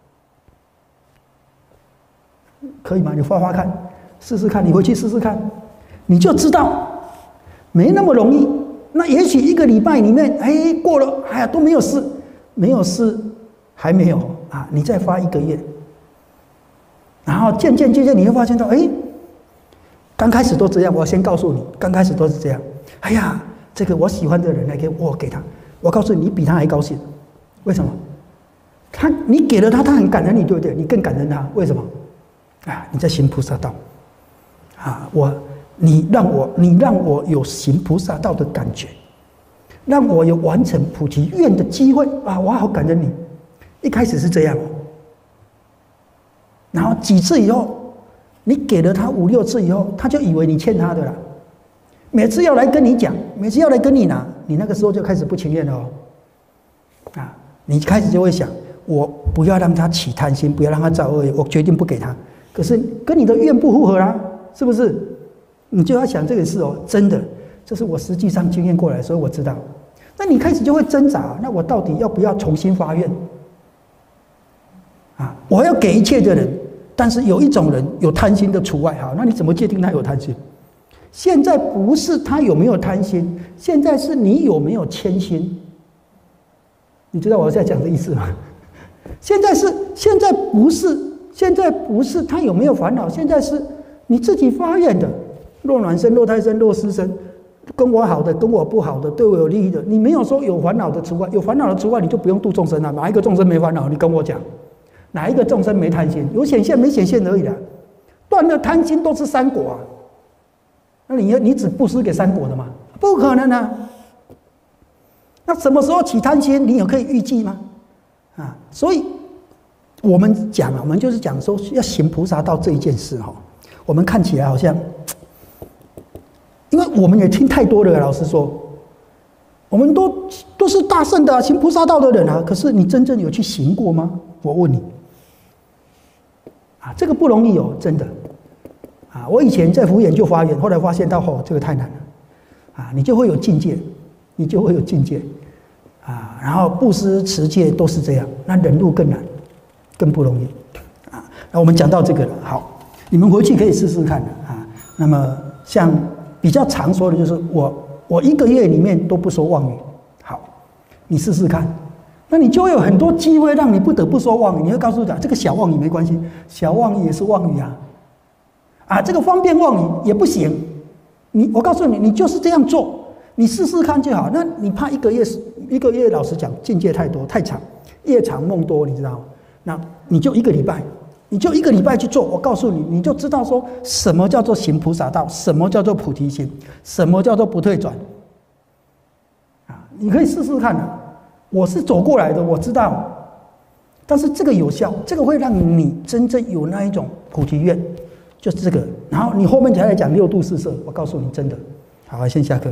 可以吗？你发发看，试试看，你回去试试看，你就知道没那么容易。那也许1个礼拜里面，过了，都没有事，没有事，还没有啊，你再发1个月，然后渐渐你会发现到，刚开始都这样，我先告诉你，刚开始都是这样。这个我喜欢的人来给我给他，我告诉你，你比他还高兴，为什么？你给了他，他很感恩你，对不对？你更感恩他，为什么？你在行菩萨道，你让我有行菩萨道的感觉，让我有完成菩提愿的机会啊！我好感恩你。一开始是这样，然后几次以后，你给了他5、6次以后，他就以为你欠他的了。每次要来跟你讲，每次要来跟你拿，你那个时候就开始不情愿了哦。你开始就会想，我不要让他起贪心，不要让他造恶业，我决定不给他。可是跟你的愿不符合啦，是不是？你就要想这个事哦，真的，这是我实际上经验过来，所以我知道。那你开始就会挣扎，那我到底要不要重新发愿？我要给一切的人，但是有一种人有贪心的除外。好，那你怎么界定他有贪心？现在不是他有没有贪心，现在是你有没有谦心。你知道我在讲的意思吗？现在不是他有没有烦恼，现在是你自己发愿的。若卵生、若胎生、若湿生，跟我好的、跟我不好的、对我有利益的，你没有说有烦恼的除外，有烦恼的除外，你就不用度众生了。哪一个众生没烦恼？你跟我讲，哪一个众生没贪心？有显现没显现而已啦。断了贪心都是3果啊。那你只布施给3果的吗？不可能啊。那什么时候起贪心？你有可以预计吗？所以我们就是讲说要行菩萨道这一件事哈。我们看起来好像，因为我们也听太多了。老实说，我们都是大圣的行菩萨道的人啊。可是你真正有去行过吗？我问你，这个不容易哦，真的。我以前在福眼就发愿，后来发现到这个太难了，你就会有境界，然后布施持戒都是这样，那忍辱更难， 更不容易啊。那我们讲到这个了，好，你们回去可以试试看啊。那么像比较常说的就是我1个月里面都不说妄语，好，你试试看，那你就会有很多机会让你不得不说妄语。你会告诉他，这个小妄语没关系，小妄语也是妄语啊，啊，这个方便妄语也不行。我告诉你，你就是这样做，你试试看就好。那你怕1个月，老实讲，境界太多太长，夜长梦多，你知道吗？那你就1个礼拜。你就1个礼拜去做，我告诉你，你就知道说什么叫做行菩萨道，什么叫做菩提心，什么叫做不退转。啊，你可以试试看的。我是走过来的，我知道。但是这个有效，这个会让你真正有那一种菩提愿，就是这个。然后你后面才来讲6度四摄，我告诉你，真的。好，先下课。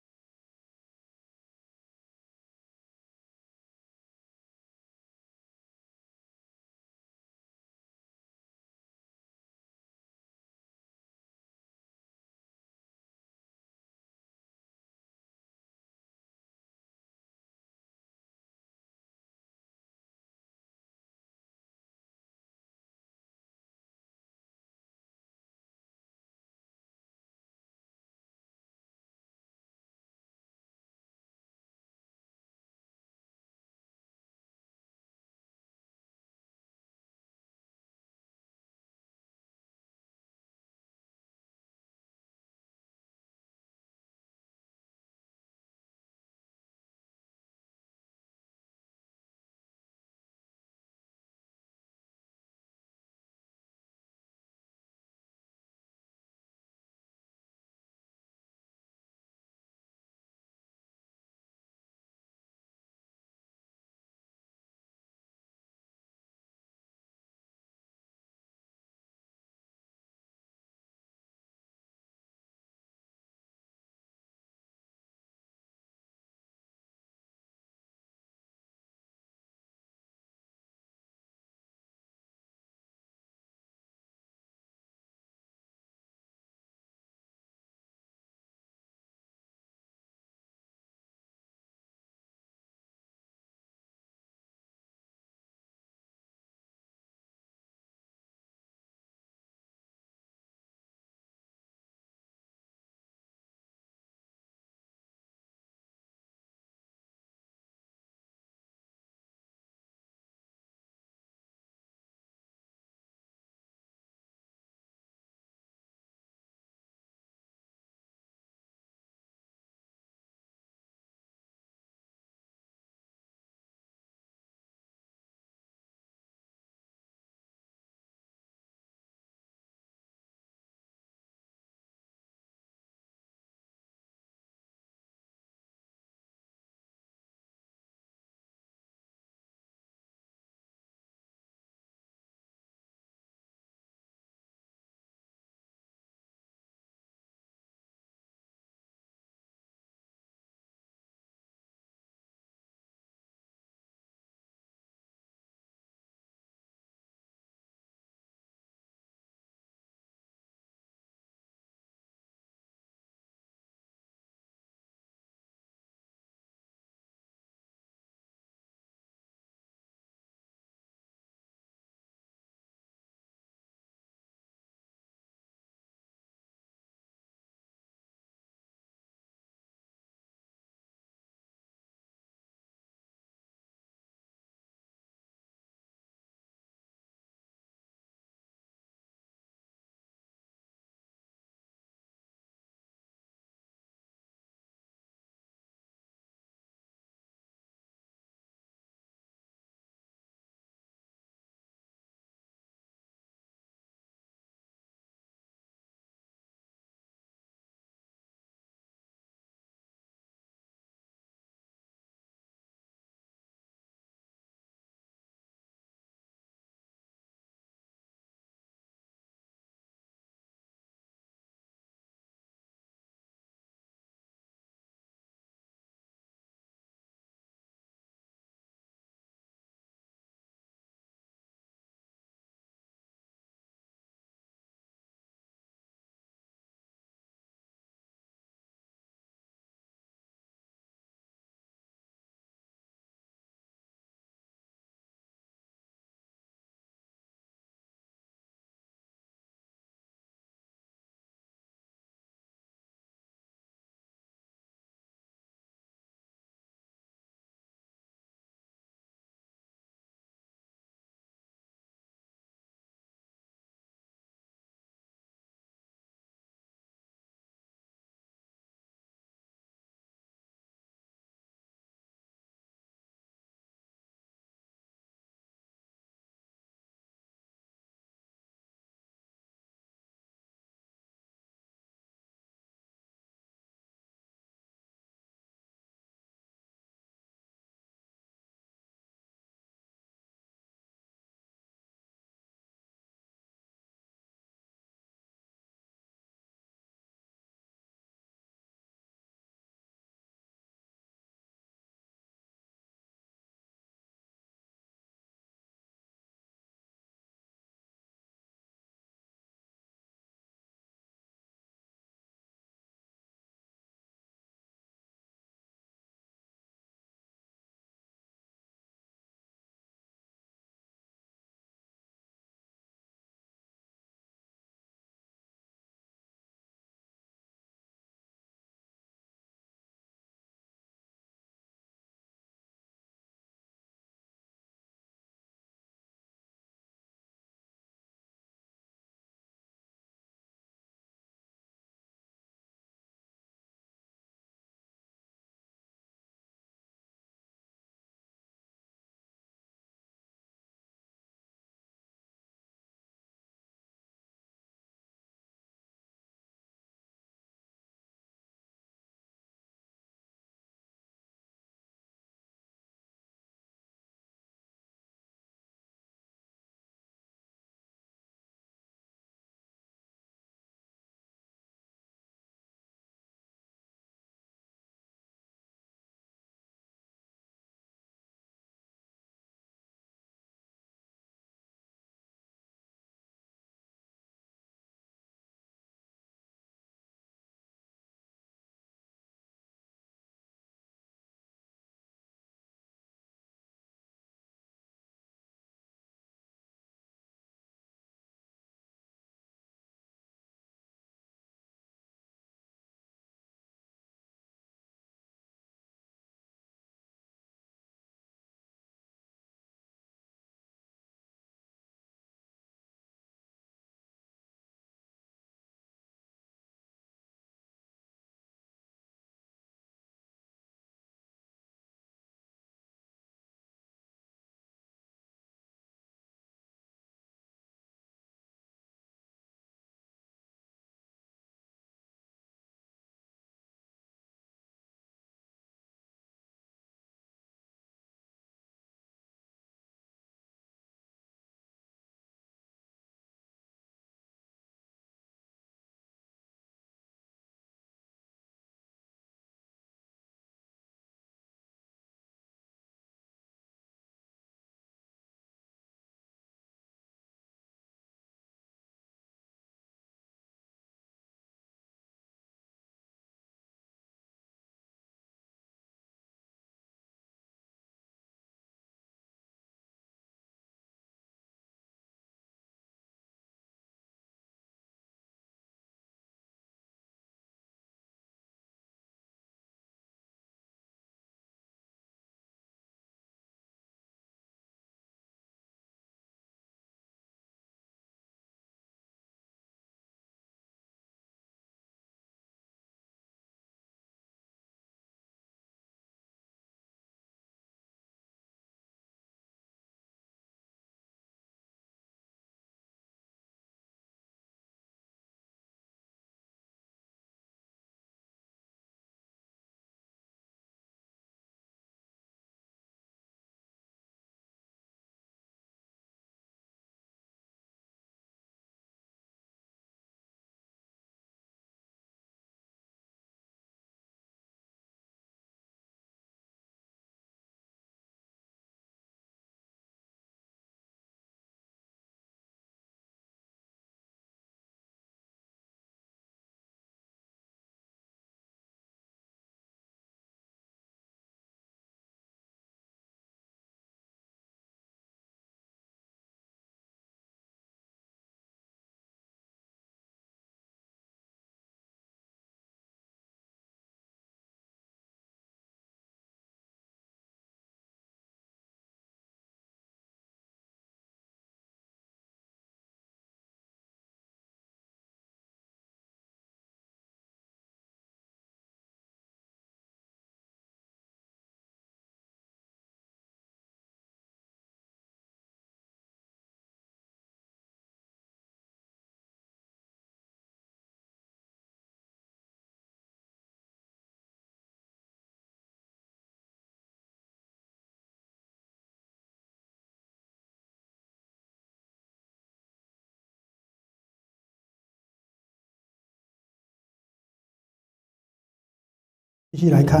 继续来看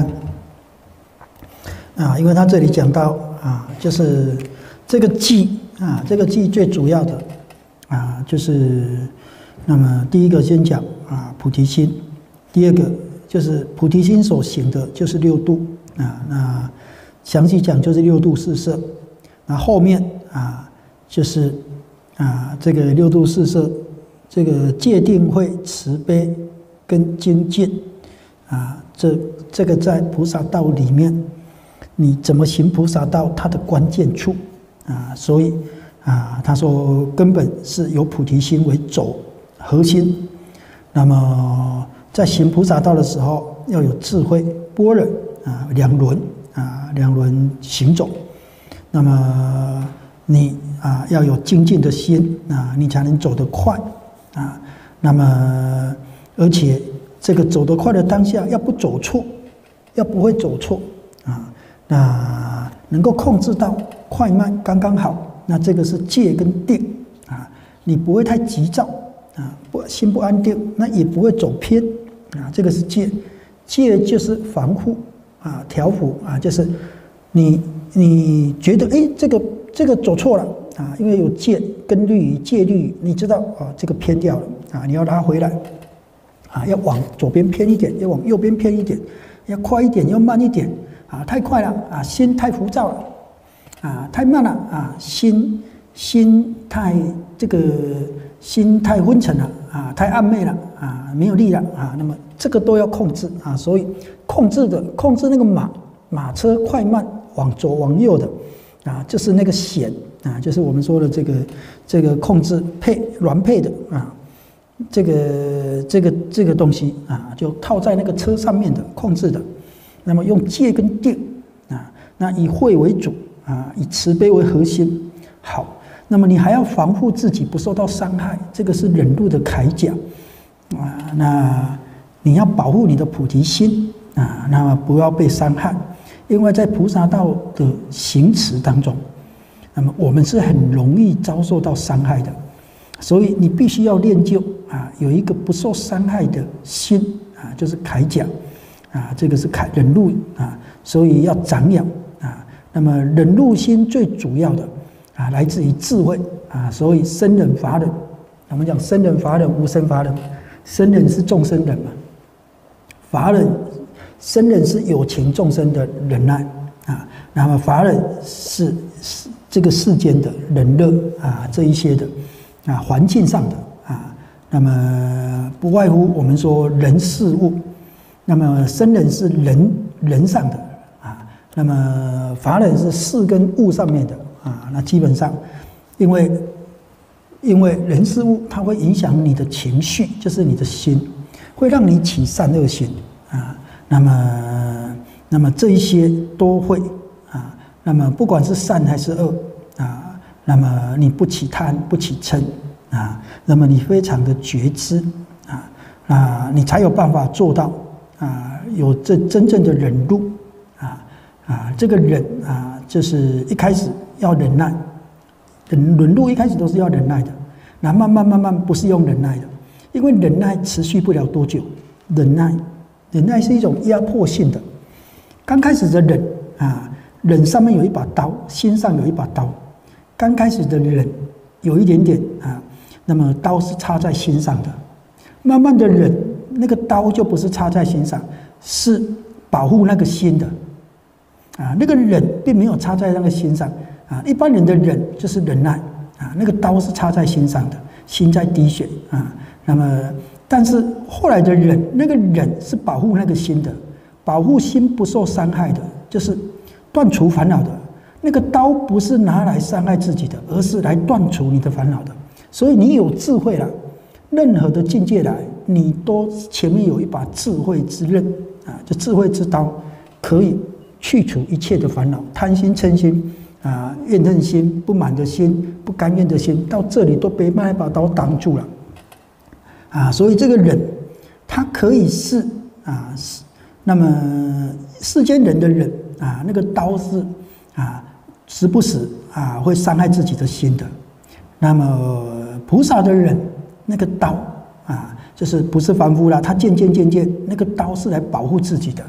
因为他这里讲到就是这个记这个记最主要的就是那么第一个先讲菩提心，第二个就是菩提心所行的就是六度那详细讲就是六度四摄，那后面就是这个六度四摄，这个戒定慧慈悲跟精进这个在菩萨道里面，你怎么行菩萨道，它的关键处所以他说根本是由菩提心为轴核心。那么在行菩萨道的时候，要有智慧般若两轮行走。那么你要有精进的心你才能走得快那么而且这个走得快的当下，要不走错，要不会走错那能够控制到快慢刚刚好，那这个是戒跟定你不会太急躁心不安定，那也不会走偏这个是戒。戒就是防护调伏就是你觉得这个走错了因为有戒跟律戒律，你知道这个偏掉了你要拉回来要往左边偏一点，要往右边偏一点，要快一点，要慢一点太快了心太浮躁了太慢了心太心太昏沉了太暗昧了没有力了那么这个都要控制所以控制那个马车快慢往左往右的就是那个弦就是我们说的这个控制鸾配的这个东西就套在那个车上面的控制的。那么用戒跟定那以慧为主以慈悲为核心。好，那么你还要防护自己不受到伤害，这个是忍辱的铠甲那你要保护你的菩提心那么不要被伤害，因为在菩萨道的行持当中，那么我们是很容易遭受到伤害的，所以你必须要练就有一个不受伤害的心就是铠甲这个是忍辱所以要长养那么忍辱心最主要的来自于智慧所以生忍法忍，我们讲生忍法忍无生法忍，生忍是众生忍嘛，法忍生忍是有情众生的忍耐那么法忍是这个世间的忍热这一些的环境上的那么不外乎我们说人事物，那么生忍是人上的那么法忍是事跟物上面的那基本上因为人事物它会影响你的情绪，就是你的心，会让你起善恶心那么这一些都会那么不管是善还是恶那么你不起贪不起嗔那么你非常的觉知你才有办法做到有这真正的忍辱这个忍就是一开始要忍耐，忍辱一开始都是要忍耐的，那慢慢不是用忍耐的，因为忍耐持续不了多久，忍耐是一种压迫性的。刚开始的忍上面有一把刀，心上有一把刀，刚开始的忍有一点点那么刀是插在心上的，慢慢的忍那个刀就不是插在心上，是保护那个心的那个忍并没有插在那个心上一般人的忍就是忍耐那个刀是插在心上的，心在滴血那么但是后来的忍，那个忍是保护那个心的，保护心不受伤害的，就是断除烦恼的。那个刀不是拿来伤害自己的，而是来断除你的烦恼的。所以你有智慧了，任何的境界来，你都前面有一把智慧之刃就智慧之刀，可以去除一切的烦恼，贪心嗔心怨恨心不满的心不甘愿的心，到这里都被那把刀挡住了所以这个忍它可以是那么世间人的忍那个刀是时不时会伤害自己的心的。那么菩萨的忍那个刀就是不是凡夫啦，他渐渐那个刀是来保护自己的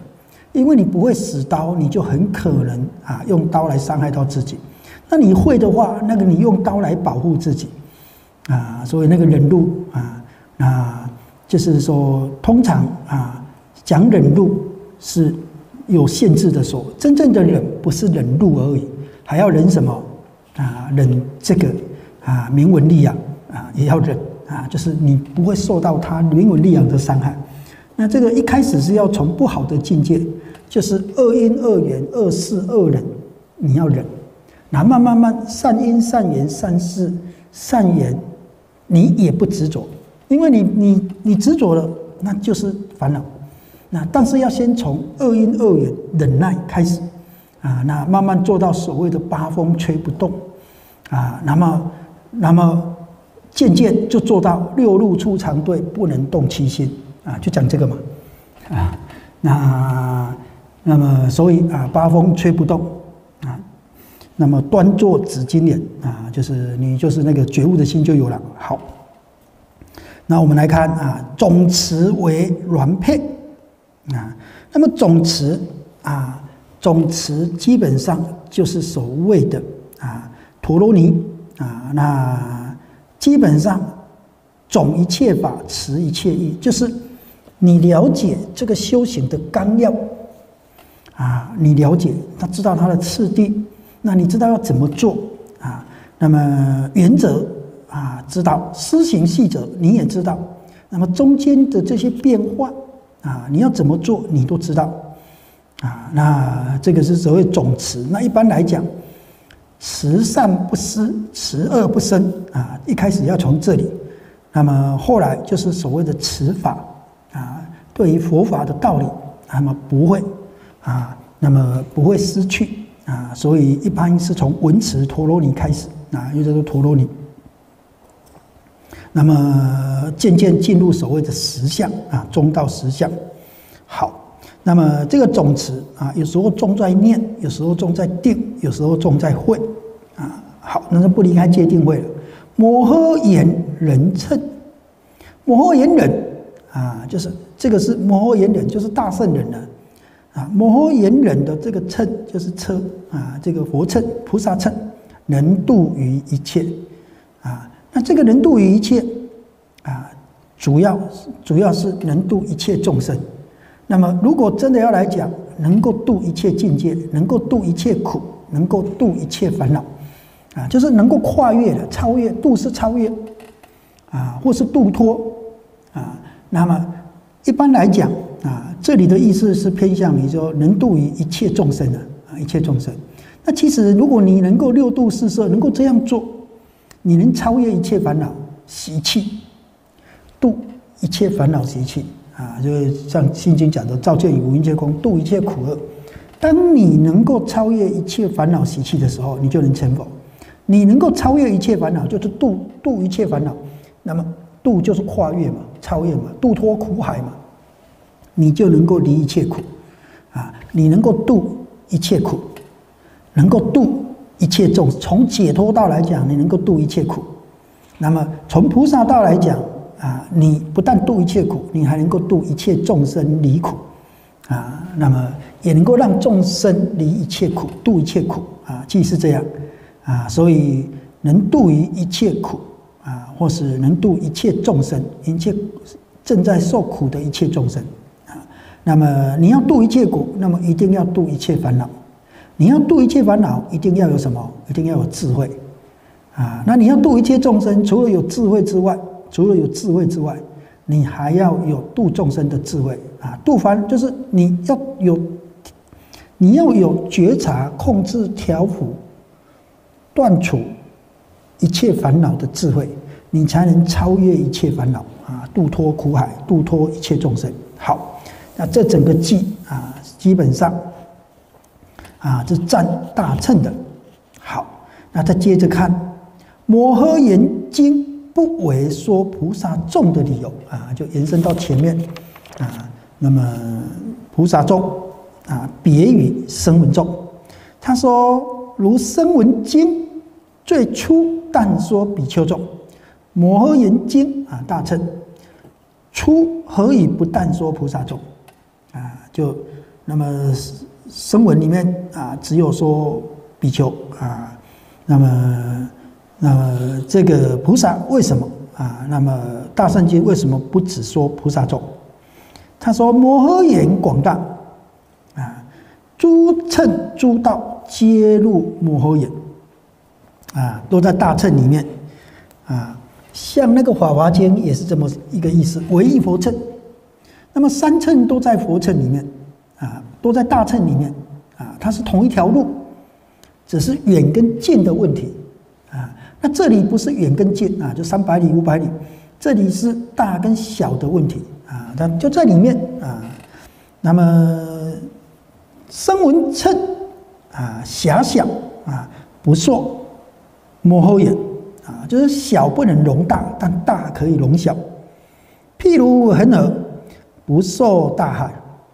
因为你不会使刀，你就很可能用刀来伤害到自己。那你会的话，那个你用刀来保护自己所以那个忍辱就是说，通常讲忍辱是有限制的说，真正的忍不是忍辱而已，还要忍什么忍这个名闻利养也要忍就是你不会受到他名闻利养的伤害。那这个一开始是要从不好的境界，就是恶因恶缘恶事恶人，你要忍。那慢慢善因善缘善事善缘，你也不执着，因为你执着了，那就是烦恼。那但是要先从恶因恶缘忍耐开始那慢慢做到所谓的八风吹不动那么渐渐就做到六路出常对，不能动其心就讲这个嘛那么所以八风吹不动那么端坐紫金莲就是你就是那个觉悟的心就有了。好，那我们来看总持为鸾佩那么总持基本上就是所谓的陀罗尼那基本上总一切法，持一切义，就是你了解这个修行的纲要你了解，他知道他的次第，那你知道要怎么做那么原则知道，施行细则你也知道，那么中间的这些变化你要怎么做你都知道那这个是所谓总持。那一般来讲，持善不思，持恶不生一开始要从这里，那么后来就是所谓的持法对于佛法的道理那么不会失去所以一般是从闻持陀罗尼开始又叫做陀罗尼，那么渐渐进入所谓的实相中道实相。好，那么这个总持有时候重在念，有时候重在定，有时候重在慧好，那就不离开戒定慧了。摩诃言忍称，摩诃言忍就是这个是摩诃言忍，就是大圣忍了摩诃言忍的这个称就是车这个佛称菩萨称，能度于一切那这个能度于一切主要是能度一切众生。那么如果真的要来讲，能够度一切境界，能够度一切苦，能够度一切烦恼就是能够跨越的，超越，度是超越或是度脱那么一般来讲这里的意思是偏向于说能度于一切众生一切众生。那其实如果你能够六度四摄，能够这样做，你能超越一切烦恼习气，度一切烦恼习气就是像心经讲的照见于五蕴皆空，度一切苦厄。当你能够超越一切烦恼习气的时候，你就能成佛。你能够超越一切烦恼，就是度一切烦恼。那么度就是跨越嘛，超越嘛，度脱苦海嘛，你就能够离一切苦你能够度一切苦，能够度一切众。从解脱道来讲，你能够度一切苦。那么从菩萨道来讲你不但度一切苦，你还能够度一切众生离苦那么也能够让众生离一切苦，度一切苦即是这样所以能度于一切苦或是能度一切众生，一切正在受苦的一切众生那么你要度一切苦，那么一定要度一切烦恼。你要度一切烦恼，一定要有什么？一定要有智慧那你要度一切众生，除了有智慧之外，你还要有度众生的智慧度烦就是你要有觉察、控制、调伏、断除一切烦恼的智慧，你才能超越一切烦恼度脱苦海，度脱一切众生。好，那这整个偈基本上这占大乘的。好，那再接着看摩诃言经不为说菩萨众的理由就延伸到前面那么菩萨众别于声闻众。他说如声闻经最初但说比丘众，摩诃言经大乘初何以不但说菩萨众就那么声闻里面只有说比丘那么这个菩萨为什么那么大圣经为什么不只说菩萨众？他说摩诃眼广大诸乘诸道皆入摩诃眼都在大乘里面像那个法华经也是这么一个意思，唯一佛乘。那么三乘都在佛乘里面都在大乘里面它是同一条路，只是远跟近的问题那这里不是远跟近就300里500里，这里是大跟小的问题它就在里面那么声闻乘狭小不受摩诃眼就是小不能容大，但大可以容小。譬如恒河不受大海，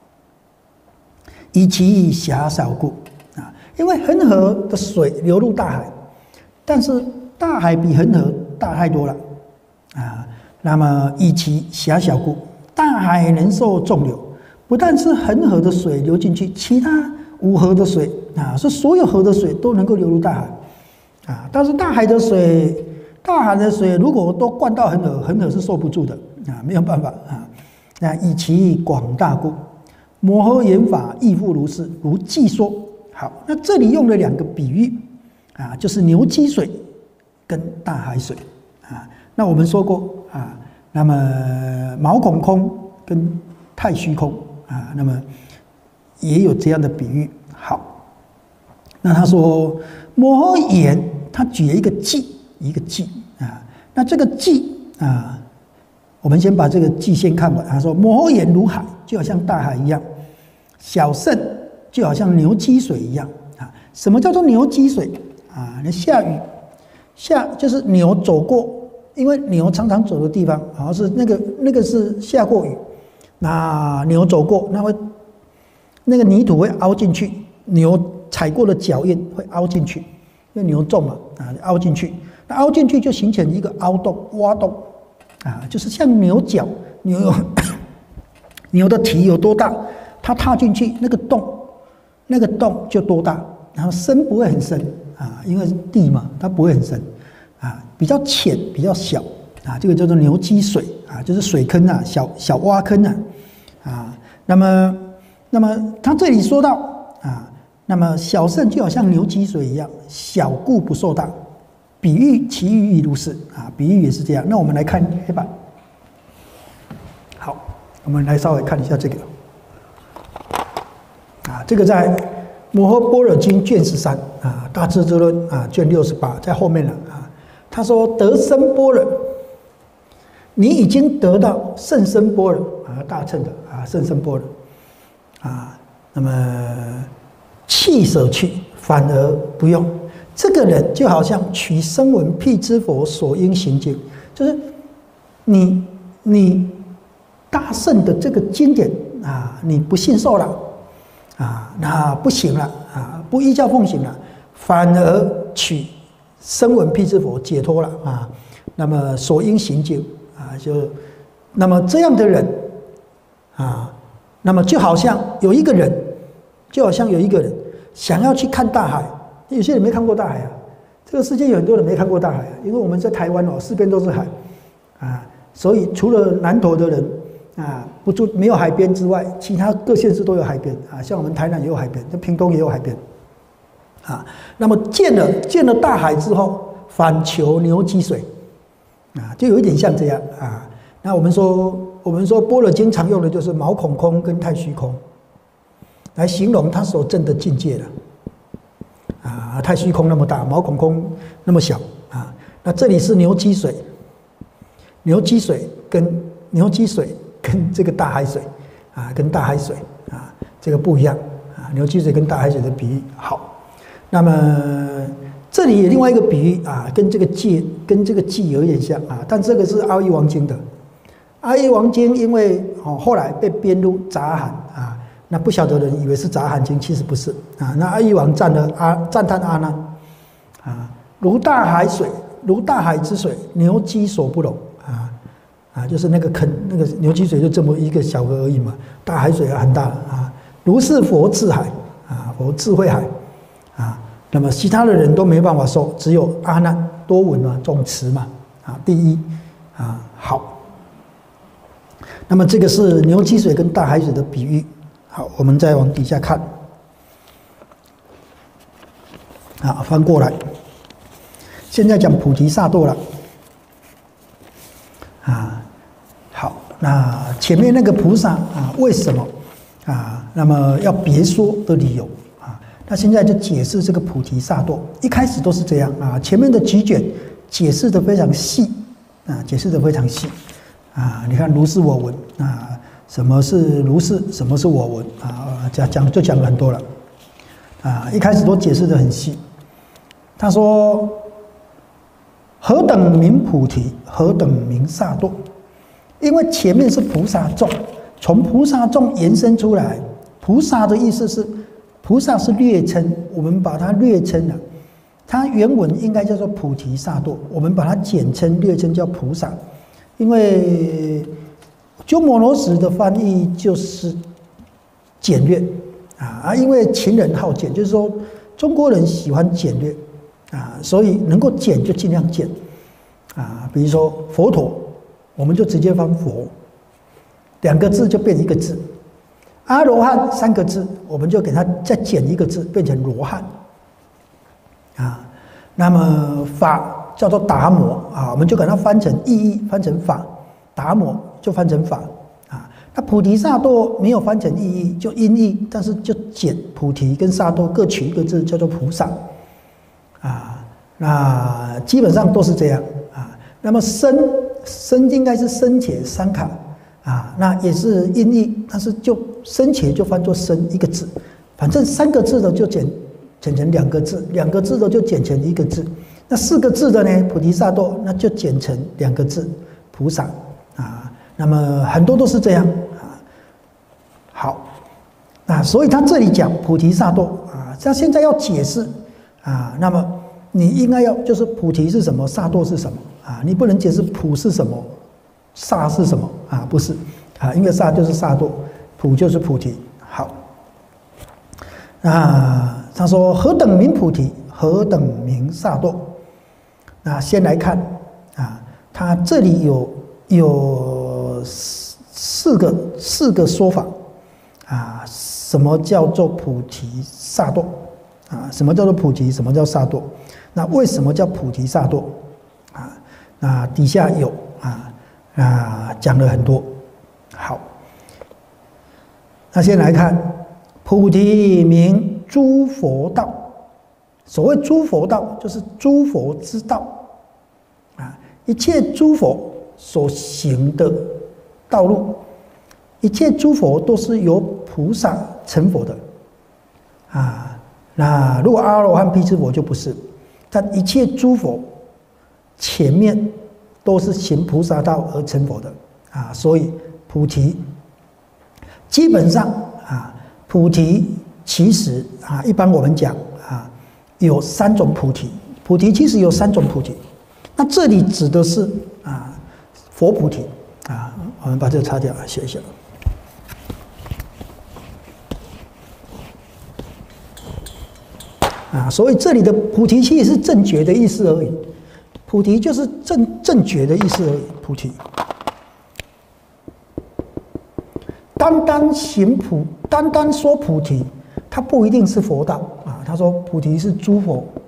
以其狭小故因为恒河的水流入大海，但是大海比恒河大太多了那么以其狭小故，大海能受众流。不但是恒河的水流进去，其他5河的水是所有河的水都能够流入大海但是大海的水如果都灌到恒河，恒河是受不住的没有办法那以其广大故，摩诃眼法亦复如是，如记说。好，那这里用了2个比喻就是牛积水跟大海水那我们说过那么毛孔空跟太虚空那么也有这样的比喻。好，那他说摩诃眼，他举了一个记那这个记我们先把这个记先看完。他说摩诃眼如海，就好像大海一样；小乘就好像牛积水一样什么叫做牛积水那下雨就是牛走过，因为牛常常走的地方好像是那个是下过雨，那牛走过，那会那个泥土会凹进去，牛踩过的脚印会凹进去，因为牛重嘛凹进去，那凹进去就形成一个凹洞挖洞就是像牛角，牛的体有多大，它踏进去那个洞就多大，然后深不会很深因为是地嘛，它不会很深比较浅比较小这个叫做牛积水就是水坑小挖坑那么他这里说到那么小乘就好像牛积水一样，小故不受大，比喻其喻亦如是比喻也是这样。那我们来看黑板。好，我们来稍微看一下这个这个在《摩诃般若经》卷13大智度论卷68在后面了他说得生般若，你已经得到甚深般若大乘的甚深般若那么弃舍去，反而不用。这个人就好像取声闻辟支佛所应行经，就是你大乘的这个经典你不信受了那不行了不依教奉行了，反而取声闻辟支佛解脱了那么所应行经那么这样的人那么就好像有一个人想要去看大海，有些人没看过大海这个世界有很多人没看过大海因为我们在台湾四边都是海所以除了南投的人没有海边之外，其他各县市都有海边像我们台南也有海边，屏东也有海边那么见了大海之后，反求牛积水就有一点像这样那我们说般若经常用的就是毛孔空跟太虚空来形容他所证的境界了太虚空那么大，毛孔空那么小那这里是牛积水跟这个大海水跟大海水这个不一样牛积水跟大海水的比喻好。那么这里有另外一个比喻跟这个记有一点像但这个是阿育王经的。阿育王经因为后来被编入杂含那不晓得的人以为是杂含经，其实不是那阿育王赞叹阿难如大海之水，牛积所不容就是那个坑，那个牛积水就这么一个小河而已嘛，大海水很大如是佛智海啊，佛智慧海啊。那么其他的人都没办法受，只有阿难多闻嘛，重持嘛啊，第一啊好。那么这个是牛积水跟大海水的比喻。好，我们再往底下看。啊，翻过来，现在讲菩提萨埵了。啊，好，那前面那个菩萨啊，为什么啊？那么要别说的理由啊？那现在就解释这个菩提萨埵。一开始都是这样啊，前面的几卷解释的非常细啊，解释的非常细啊。你看如是我闻啊，什么是如是，什么是我闻啊？讲了很多了啊。一开始都解释的很细。他说：“何等名菩提？何等名萨埵？因为前面是菩萨众，从菩萨众延伸出来。菩萨的意思是，菩萨是略称，我们把它略称了。它原文应该叫做菩提萨埵，我们把它简称略称叫菩萨。因为鸠摩罗什的翻译就是简略啊，因为勤人好简，就是说中国人喜欢简略。”啊，所以能够简就尽量简，啊，比如说佛陀，我们就直接翻佛，2个字就变1个字；阿罗汉3个字，我们就给它再减1个字，变成罗汉。啊，那么法叫做达摩啊，我们就给它翻成意义，翻成法，达摩就翻成法啊。那菩提萨埵没有翻成意义，就音译，但是就减菩提跟萨埵各取1个字，叫做菩萨。啊，那基本上都是这样啊。那么生应该是生且三卡啊，那也是音译，但是就生且就翻作生1个字，反正3个字的就减成2个字，2个字的就减成1个字，那4个字的呢，菩提萨埵那就减成2个字，菩萨啊。那么很多都是这样啊。好，那所以他这里讲菩提萨埵啊，他现在要解释。啊，那么你应该要就是菩提是什么，萨埵是什么啊？你不能解释普是什么，萨是什么啊？不是啊，因为萨就是萨埵，普就是菩提。好，那他说何等名菩提？何等名萨埵？那先来看啊，他这里有四个说法啊，什么叫做菩提萨埵？啊，什么叫做菩提？什么叫萨埵？那为什么叫菩提萨埵？啊，那底下有讲了很多。好，那先来看菩提名诸佛道。所谓诸佛道，就是诸佛之道啊，一切诸佛所行的道路，一切诸佛都是由菩萨成佛的啊。那如果阿罗汉、辟支佛就不是，但一切诸佛前面都是行菩萨道而成佛的啊，所以菩提基本上啊，菩提其实啊，一般我们讲啊，有3种菩提，菩提其实有3种菩提，那这里指的是啊佛菩提啊，我们把这个擦掉，写一下。啊，所以这里的菩提其实是正觉的意思而已，菩提就是正觉的意思而已。菩提，单单说菩提，它不一定是佛道啊。他说菩提是诸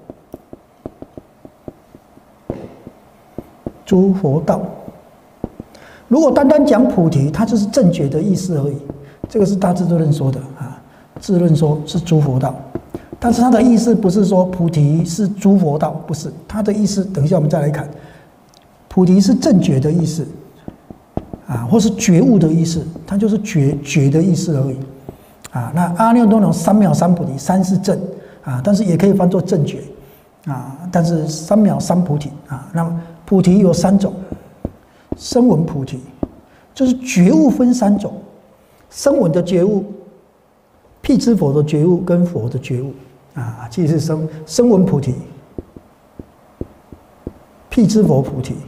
佛道。如果单单讲菩提，它就是正觉的意思而已。这个是大智度论说的啊，智论说是诸佛道。但是他的意思不是说菩提是诸佛道，不是他的意思。等一下我们再来看，菩提是正觉的意思，啊，或是觉悟的意思，它就是觉的意思而已，啊。那阿耨多罗三藐三菩提，三是正啊，但是也可以翻作正觉啊。但是三藐三菩提啊，那么菩提有3种，声闻菩提就是觉悟分3种，声闻的觉悟、辟支佛的觉悟跟佛的觉悟。啊，即是声闻菩提、辟支佛菩提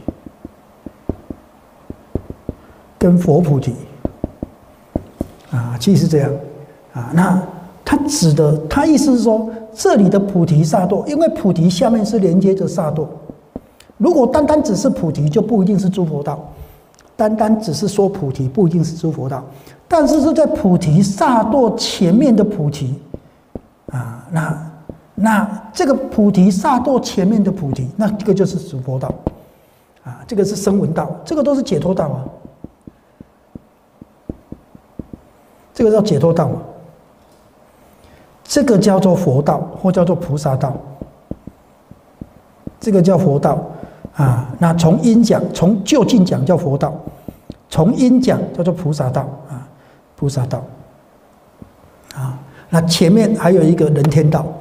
跟佛菩提，啊，即是这样。 那他意思是说，这里的菩提萨埵，因为菩提下面是连接着萨埵，如果单单只是菩提，就不一定是诸佛道；单单只是说菩提，不一定是诸佛道。但是是在菩提萨埵前面的菩提，那这个菩提萨埵前面的菩提，那这个就是诸佛道，这个是声闻道，这个都是解脱道啊，这个叫解脱道嘛。这个叫做佛道，或叫做菩萨道。这个叫佛道那从因讲，从就近讲叫佛道，从因讲叫做菩萨道菩萨道那前面还有一个人天道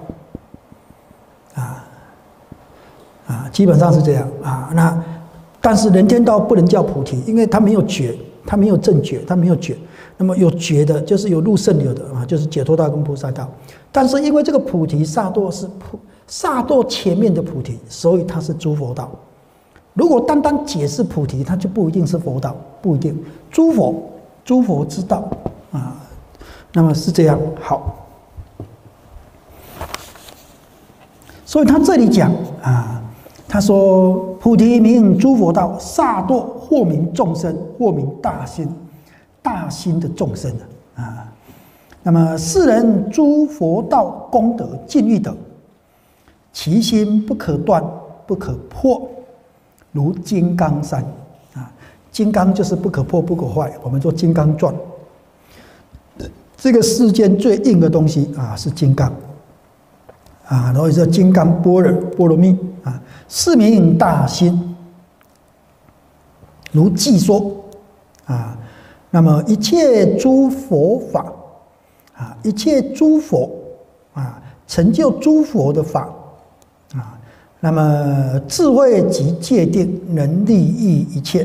基本上是这样那但是人天道不能叫菩提，因为它没有觉，它没有正觉，它没有觉。那么有觉的，就是有入圣流的就是解脱道跟菩萨道。但是因为这个菩提萨埵是萨埵前面的菩提，所以它是诸佛道。如果单单解释菩提，它就不一定是佛道，不一定。诸佛之道那么是这样。好，所以他这里讲他说菩提名诸佛道，萨埵或名众生，或名大心，大心的众生那么世人诸佛道功德尽欲得，其心不可断，不可破，如金刚山金刚就是不可破不可坏，我们说金刚钻。这个世间最硬的东西是金刚然后叫金刚般若蜜是名大心，如偈说那么一切诸佛法一切诸佛成就诸佛的法那么智慧及戒定能利益一切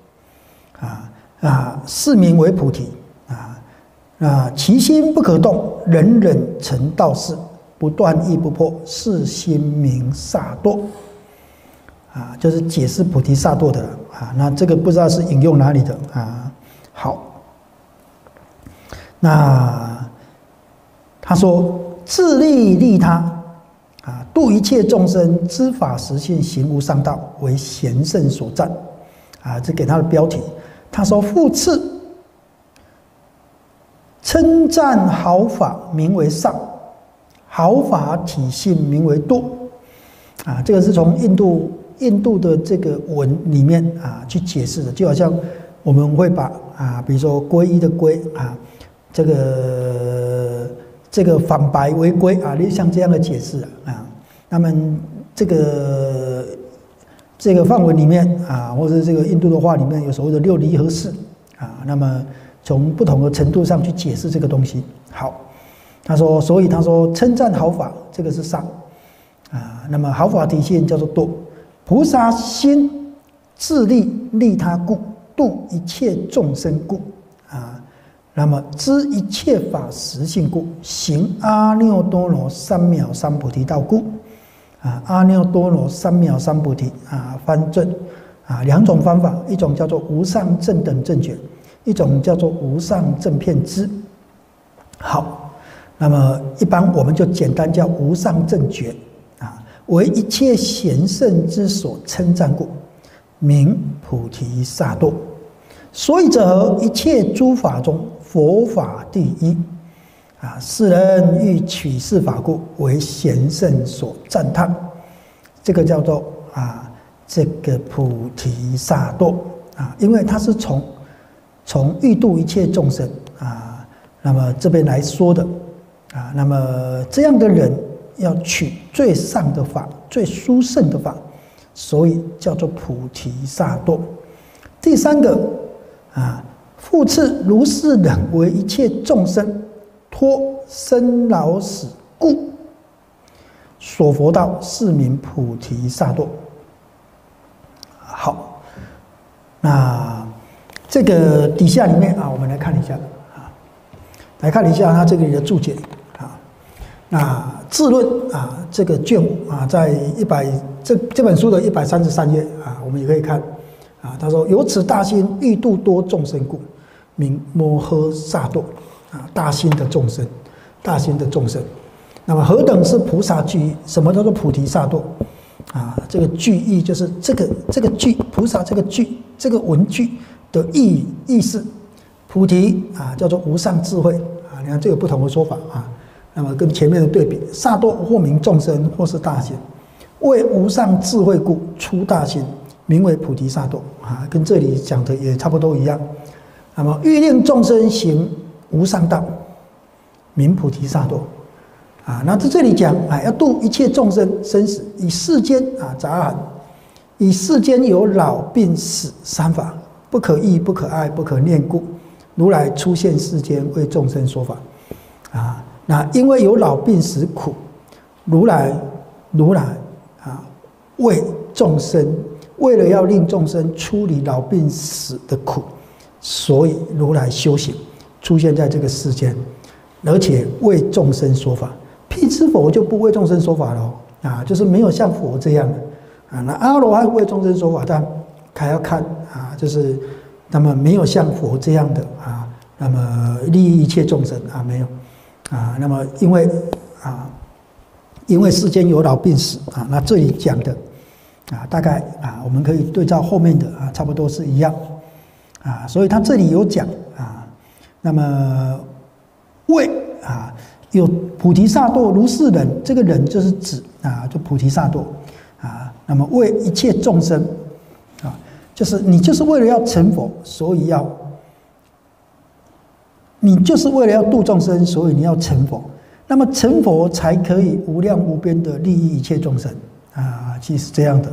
是名为菩提其心不可动，人人成道士，不断亦不破，是心名萨埵就是解释菩提萨埵的那这个不知道是引用哪里的好，那他说自利利他度一切众生，知法实性，行无上道，为贤圣所赞这给他的标题。他说复次称赞好法名为上，好法体性名为度这个是从印度的这个文里面去解释的，就好像我们会把比如说皈依的皈这个反白为归像这样的解释那么这个梵文里面或者这个印度的话里面有所谓的六离合式那么从不同的程度上去解释这个东西。好，所以他说称赞好法，这个是上那么好法体现叫做度，菩萨心自利他故，度一切众生故那么知一切法实性故，行阿耨多罗三藐三菩提道故阿耨多罗三藐三菩提翻正两种方法，一种叫做无上正等正觉，一种叫做无上正遍知。好，那么一般我们就简单叫无上正觉为一切贤圣之所称赞故，名菩提萨埵。所以者何？一切诸法中，佛法第一世人欲取是法故，为贤圣所赞叹。这个叫做这个菩提萨埵因为它是从欲度一切众生那么这边来说的那么这样的人要取最上的法，最殊胜的法，所以叫做菩提萨埵。第三个复次如是人为一切众生脱生老死故，所佛道是名菩提萨埵。好，那这个底下里面我们来看一下他这个里的注解那智论这个卷5在这本书的133页我们也可以看他说有此大心欲度多众生故，名摩诃萨埵大心的众生，大心的众生。那么何等是菩萨具意？什么叫做菩提萨埵？这个句意就是这个句，菩萨这个句，这个文句的意思。菩提叫做无上智慧你看这有不同的说法那么跟前面的对比，萨埵或名众生，或是大心，为无上智慧故出大心，名为菩提萨埵跟这里讲的也差不多一样。那么欲令众生行无上道，名菩提萨埵那在这里讲要度一切众生生死，以世间杂含，以世间有老病死三法，不可忆，不可爱，不可念故，如来出现世间为众生说法那因为有老病死苦，如来为众生，为了要令众生出离老病死的苦，所以如来修行出现在这个世间，而且为众生说法。辟支佛就不为众生说法了就是没有像佛这样的那阿罗汉为众生说法，但还要看就是那么没有像佛这样的那么利益一切众生没有那么因为世间有老病死那这里讲的大概我们可以对照后面的差不多是一样所以他这里有讲那么为有菩提萨埵如是人，这个人就是指就菩提萨埵那么为一切众生就是你就是为了要成佛，所以你就是为了要度众生，所以你要成佛。那么成佛才可以无量无边的利益一切众生其实是这样的。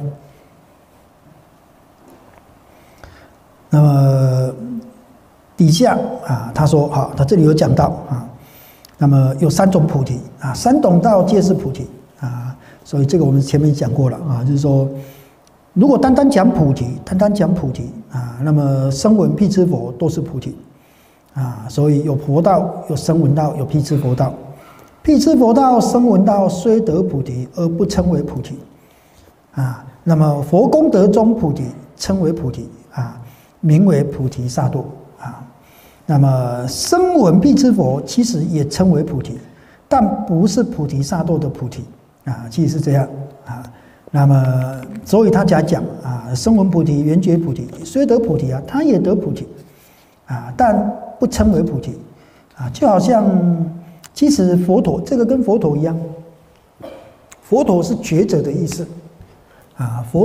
那么底下他说他这里有讲到那么有3种菩提3种道皆是菩提所以这个我们前面讲过了就是说，如果单单讲菩提，那么声闻辟支佛都是菩提所以有佛道，有声闻道，有辟支佛道。辟支佛道、声闻道虽得菩提，而不称为菩提那么佛功德中菩提称为菩提名为菩提萨埵那么声闻辟支佛其实也称为菩提，但不是菩提萨埵的菩提其实是这样那么所以他才讲声闻菩提、缘觉菩提虽得菩提他也得菩提但不称为菩提就好像其实佛陀这个跟佛陀一样，佛陀是觉者的意思佛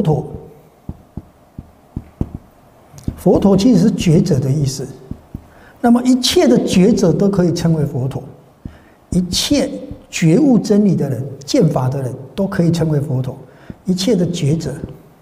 陀其实是觉者的意思。那么一切的觉者都可以称为佛陀，一切觉悟真理的人、见法的人都可以称为佛陀，一切的觉者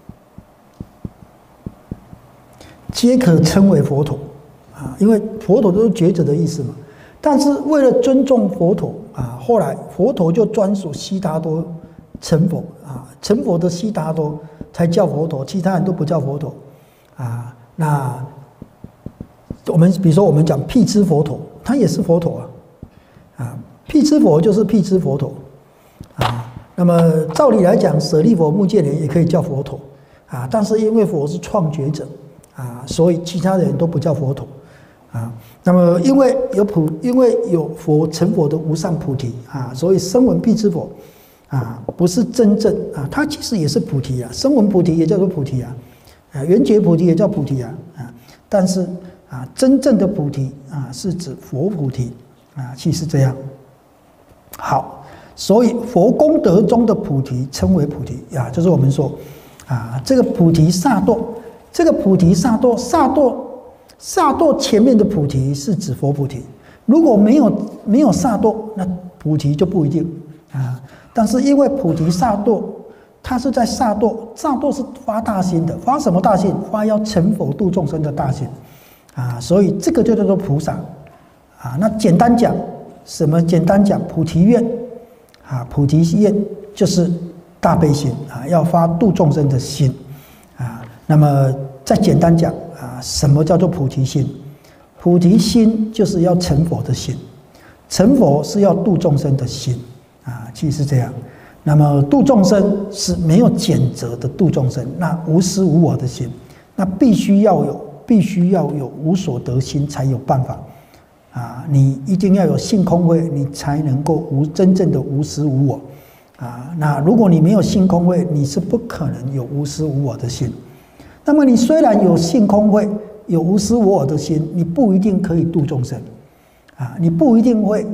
皆可称为佛陀因为佛陀都是觉者的意思嘛。但是为了尊重佛陀后来佛陀就专属悉达多成佛成佛的悉达多才叫佛陀，其他人都不叫佛陀那我们比如说我们讲辟支佛陀，他也是佛陀辟支佛就是辟支佛陀那么照理来讲，舍利佛、目犍连也可以叫佛陀但是因为佛是创觉者所以其他人都不叫佛陀那么因为有佛成佛的无上菩提所以声闻辟支佛不是真正它其实也是菩提声闻菩提也叫做菩提缘觉菩提也叫菩提但是真正的菩提是指佛菩提其实这样。好，所以佛功德中的菩提称为菩提就是我们说这个菩提萨埵，这个菩提萨埵，萨埵前面的菩提是指佛菩提，如果没有萨埵，那菩提就不一定但是因为菩提萨埵它是在萨埵是发大心的，发什么大心？发要成佛度众生的大心所以这个就叫做菩萨那简单讲什么？简单讲菩提愿菩提愿就是大悲心要发度众生的心那么再简单讲什么叫做菩提心？菩提心就是要成佛的心，成佛是要度众生的心其实是这样。那么度众生是没有减责的度众生，那无私无我的心，那必须要有无所得心才有办法你一定要有性空慧，你才能够真正的无私无我那如果你没有性空慧，你是不可能有无私无我的心。那么你虽然有性空慧，有无私无我的心，你不一定可以度众生你不一定会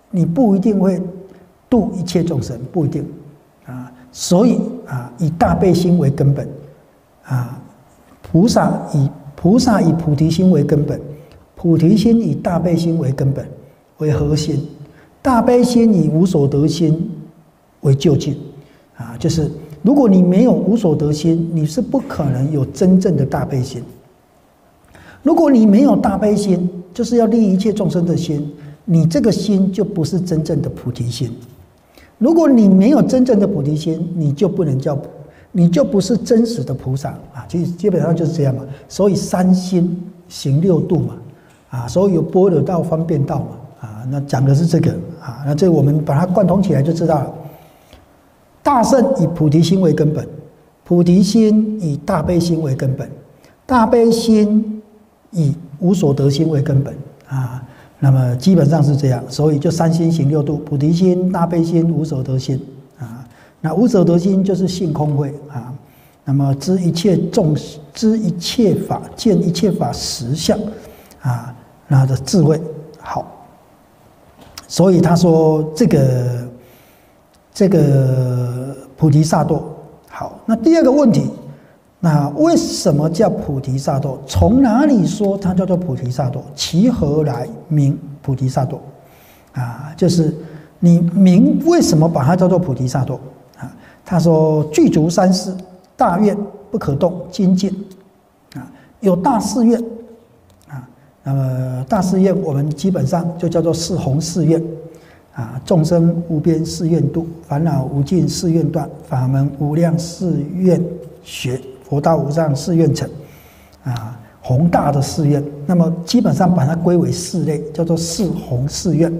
度一切众生，不一定所以以大悲心为根本菩萨以菩提心为根本，菩提心以大悲心为根本为核心，大悲心以无所得心为究竟就是如果你没有无所得心，你是不可能有真正的大悲心。如果你没有大悲心，就是要利益一切众生的心，你这个心就不是真正的菩提心。如果你没有真正的菩提心，你就不是真实的菩萨其实基本上就是这样嘛。所以三心行六度嘛所以有般若道、方便道嘛那讲的是这个那这我们把它贯通起来就知道了。大乘以菩提心为根本，菩提心以大悲心为根本，大悲心以无所得心为根本那么基本上是这样，所以就三心行六度：菩提心、大悲心、无所得心那无所得心就是性空慧那么知一切法，见一切法实相那的智慧好。所以他说这个菩提萨埵好。那第二个问题，那为什么叫菩提萨埵？从哪里说它叫做菩提萨埵？其何来名菩提萨埵就是你名为什么把它叫做菩提萨埵他说具足三世，大愿不可动，精进有大誓愿那么大誓愿我们基本上就叫做四弘誓愿众生无边誓愿度，烦恼无尽誓愿断，法门无量誓愿学，佛道无上誓愿成宏大的誓愿。那么基本上把它归为四类，叫做四弘誓愿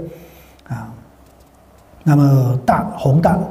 那么宏大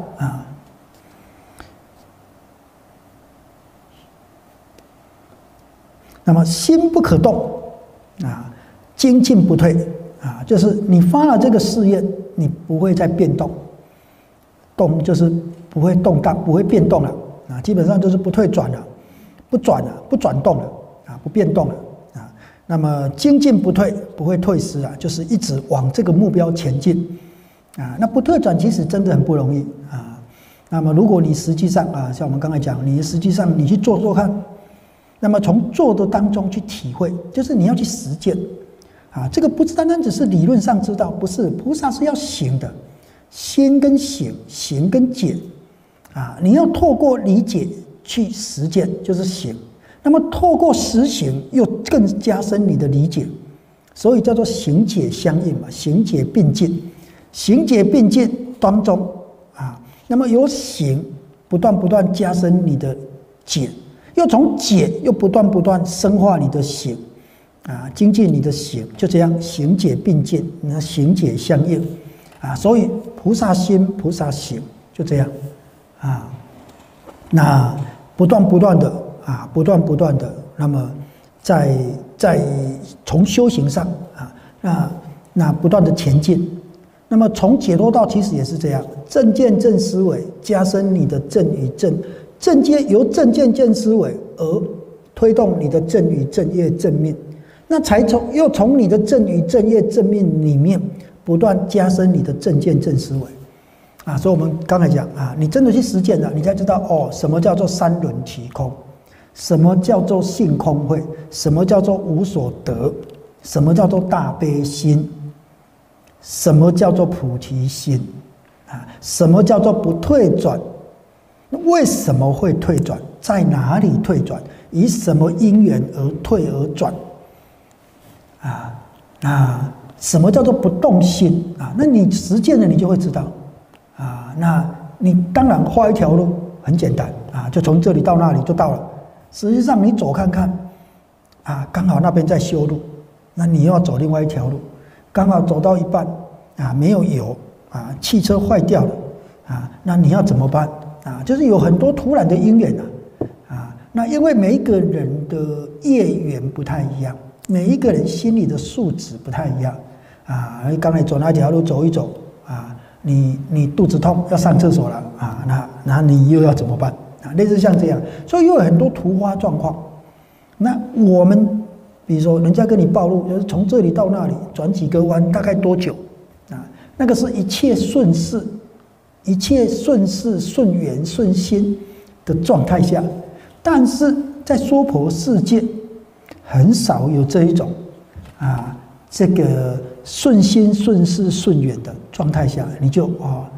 那么心不可动精进不退就是你发了这个誓愿，你不会再变动，动就是不会动荡，不会变动了基本上就是不退转了，不转动了不变动了那么精进不退，不会退失就是一直往这个目标前进那不退转其实真的很不容易那么如果你实际上像我们刚才讲，你实际上你去做做看，那么从做的当中去体会，就是你要去实践这个不单单只是理论上知道，不是，菩萨是要行的，心跟行，行跟解你要透过理解去实践，就是行。那么透过实行，又更加深你的理解，所以叫做行解相应嘛，行解并进，行解并进当中那么由行不断加深你的解，又从解又不断深化你的行精进你的行，就这样行解并进，那行解相应所以菩萨心菩萨行就这样那不断的那么在从修行上那不断的前进。那么从解脱道其实也是这样，正见正思维加深你的正与正见，由正见正思维而推动你的正与正业正命，那才又从你的正与正业正命里面不断加深你的正见正思维所以我们刚才讲你真的去实践了，你才知道什么叫做三轮体空，什么叫做性空慧，什么叫做无所得，什么叫做大悲心，什么叫做菩提心什么叫做不退转？为什么会退转？在哪里退转？以什么因缘而退而转什么叫做不动心那你实践了，你就会知道那你当然画一条路很简单就从这里到那里就到了。实际上你走看看刚好那边在修路，那你又要走另外一条路，刚好走到一半没有油汽车坏掉了那你要怎么办就是有很多突然的因缘那因为每一个人的业缘不太一样，每一个人心里的素质不太一样， 啊，刚才走那条路走一走啊，你肚子痛要上厕所了啊，那你又要怎么办啊？类似像这样，所以又有很多突发状况。那我们比如说人家跟你报路，就是从这里到那里转几个弯，大概多久啊？那个是一切顺势、一切顺势、顺缘、顺心的状态下，但是在娑婆世界很少有这一种啊，这个顺心、顺势、顺缘的状态下，你就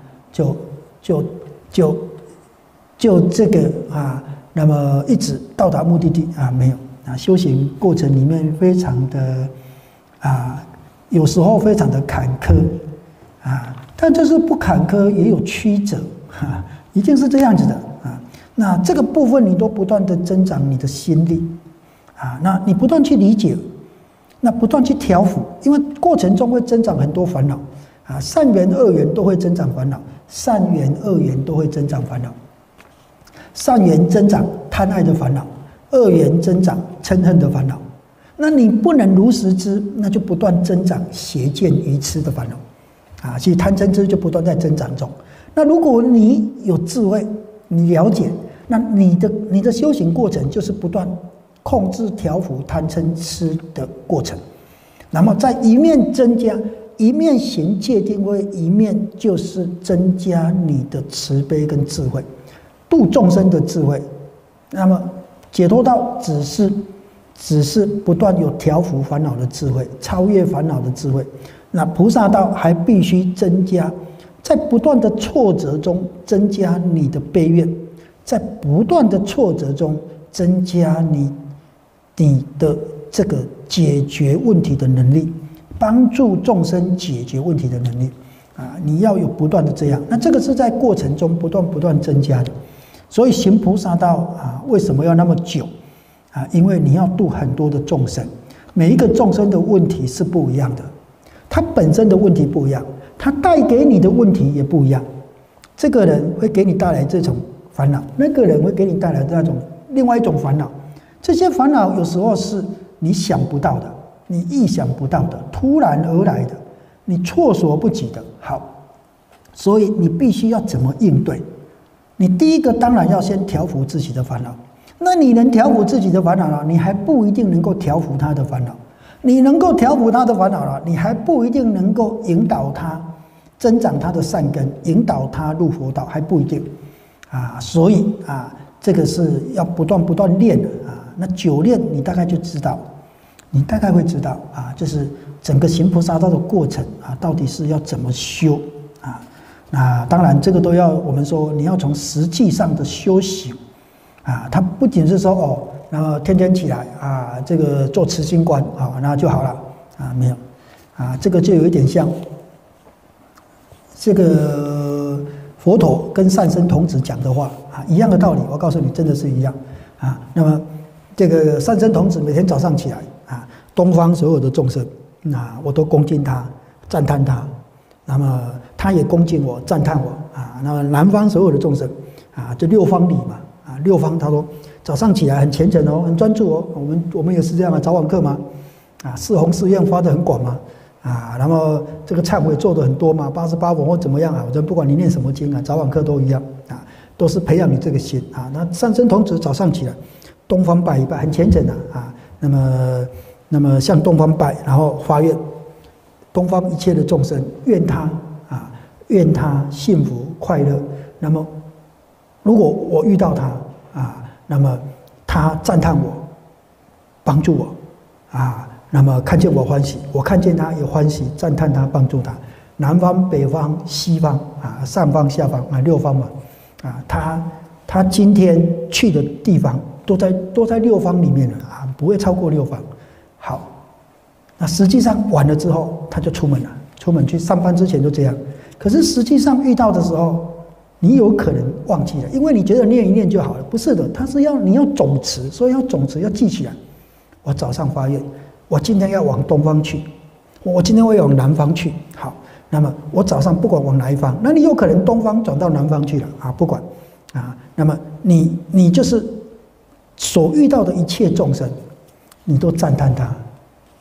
这个啊，那么一直到达目的地啊，没有啊，修行过程里面非常的啊，有时候非常的坎坷啊，但就是不坎坷也有曲折啊，一定是这样子的啊。那这个部分你都不断的增长你的心力啊，那你不断去理解，那不断去调伏，因为过程中会增长很多烦恼啊，善缘恶缘都会增长烦恼，善缘恶缘都会增长烦恼。善缘增长贪爱的烦恼，恶缘增长嗔恨的烦恼。那你不能如实知，那就不断增长邪见愚痴的烦恼啊！其实贪嗔痴就不断在增长中。那如果你有智慧，你了解，那你的修行过程就是不断控制调伏贪嗔痴的过程。那么在一面增加，一面行戒定慧，一面就是增加你的慈悲跟智慧。度众生的智慧，那么解脱道只是不断有调伏烦恼的智慧，超越烦恼的智慧。那菩萨道还必须增加，在不断的挫折中增加你的悲愿，在不断的挫折中增加你的这个解决问题的能力，帮助众生解决问题的能力啊！你要有不断的这样，那这个是在过程中不断增加的。所以行菩萨道啊，为什么要那么久啊？因为你要度很多的众生，每一个众生的问题是不一样的，他本身的问题不一样，他带给你的问题也不一样。这个人会给你带来这种烦恼，那个人会给你带来那种另外一种烦恼。这些烦恼有时候是你想不到的，你意想不到的，突然而来的，你措手不及的。好，所以你必须要怎么应对？你第一个当然要先调伏自己的烦恼，那你能调伏自己的烦恼了，你还不一定能够调伏他的烦恼。你能够调伏他的烦恼了，你还不一定能够引导他增长他的善根，引导他入佛道，还不一定啊。所以啊，这个是要不断练的啊。那久练，你大概就知道，你大概会知道啊，就是整个行菩萨道的过程啊，到底是要怎么修啊。那当然，这个都要我们说，你要从实际上的修行啊，它不仅是说哦，然后天天起来啊，这个做持心观啊，那就好了啊，没有啊，这个就有一点像这个佛陀跟善生童子讲的话啊，一样的道理。我告诉你，真的是一样啊。那么这个善生童子每天早上起来啊，东方所有的众生啊，我都恭敬他，赞叹他。那么他也恭敬我，赞叹我啊。那么南方所有的众生啊，这六方里嘛啊，六方他说早上起来很虔诚哦，很专注哦。我们也是这样啊，早晚课嘛啊，四弘誓愿发得很广嘛啊。那么这个忏悔做得很多嘛，88佛或怎么样啊，我不管你念什么经啊，早晚课都一样啊，都是培养你这个心啊。那善生童子早上起来，东方拜一拜，很虔诚啊。那么向东方拜，然后发愿。东方一切的众生，愿他幸福快乐。那么，如果我遇到他啊，那么他赞叹我，帮助我啊，那么看见我欢喜，我看见他也欢喜，赞叹他，帮助他。南方、北方、西方啊，上方、下方啊，六方嘛啊，他今天去的地方都在六方里面了啊，不会超过六方。好。那实际上完了之后，他就出门了，出门去上班之前就这样。可是实际上遇到的时候，你有可能忘记了，因为你觉得念一念就好了，不是的，他是你要总持，所以要总持，要记起来。我早上发愿，我今天要往东方去，我今天会往南方去。好，那么我早上不管往哪一方，那你有可能东方转到南方去了啊，不管啊。那么你就是所遇到的一切众生，你都赞叹他。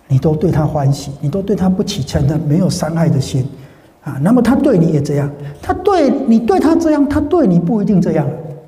你都对他欢喜，你都对他不起嗔恨，没有伤害的心，啊，那么他对你也这样，他对你对他这样，他对你不一定这样，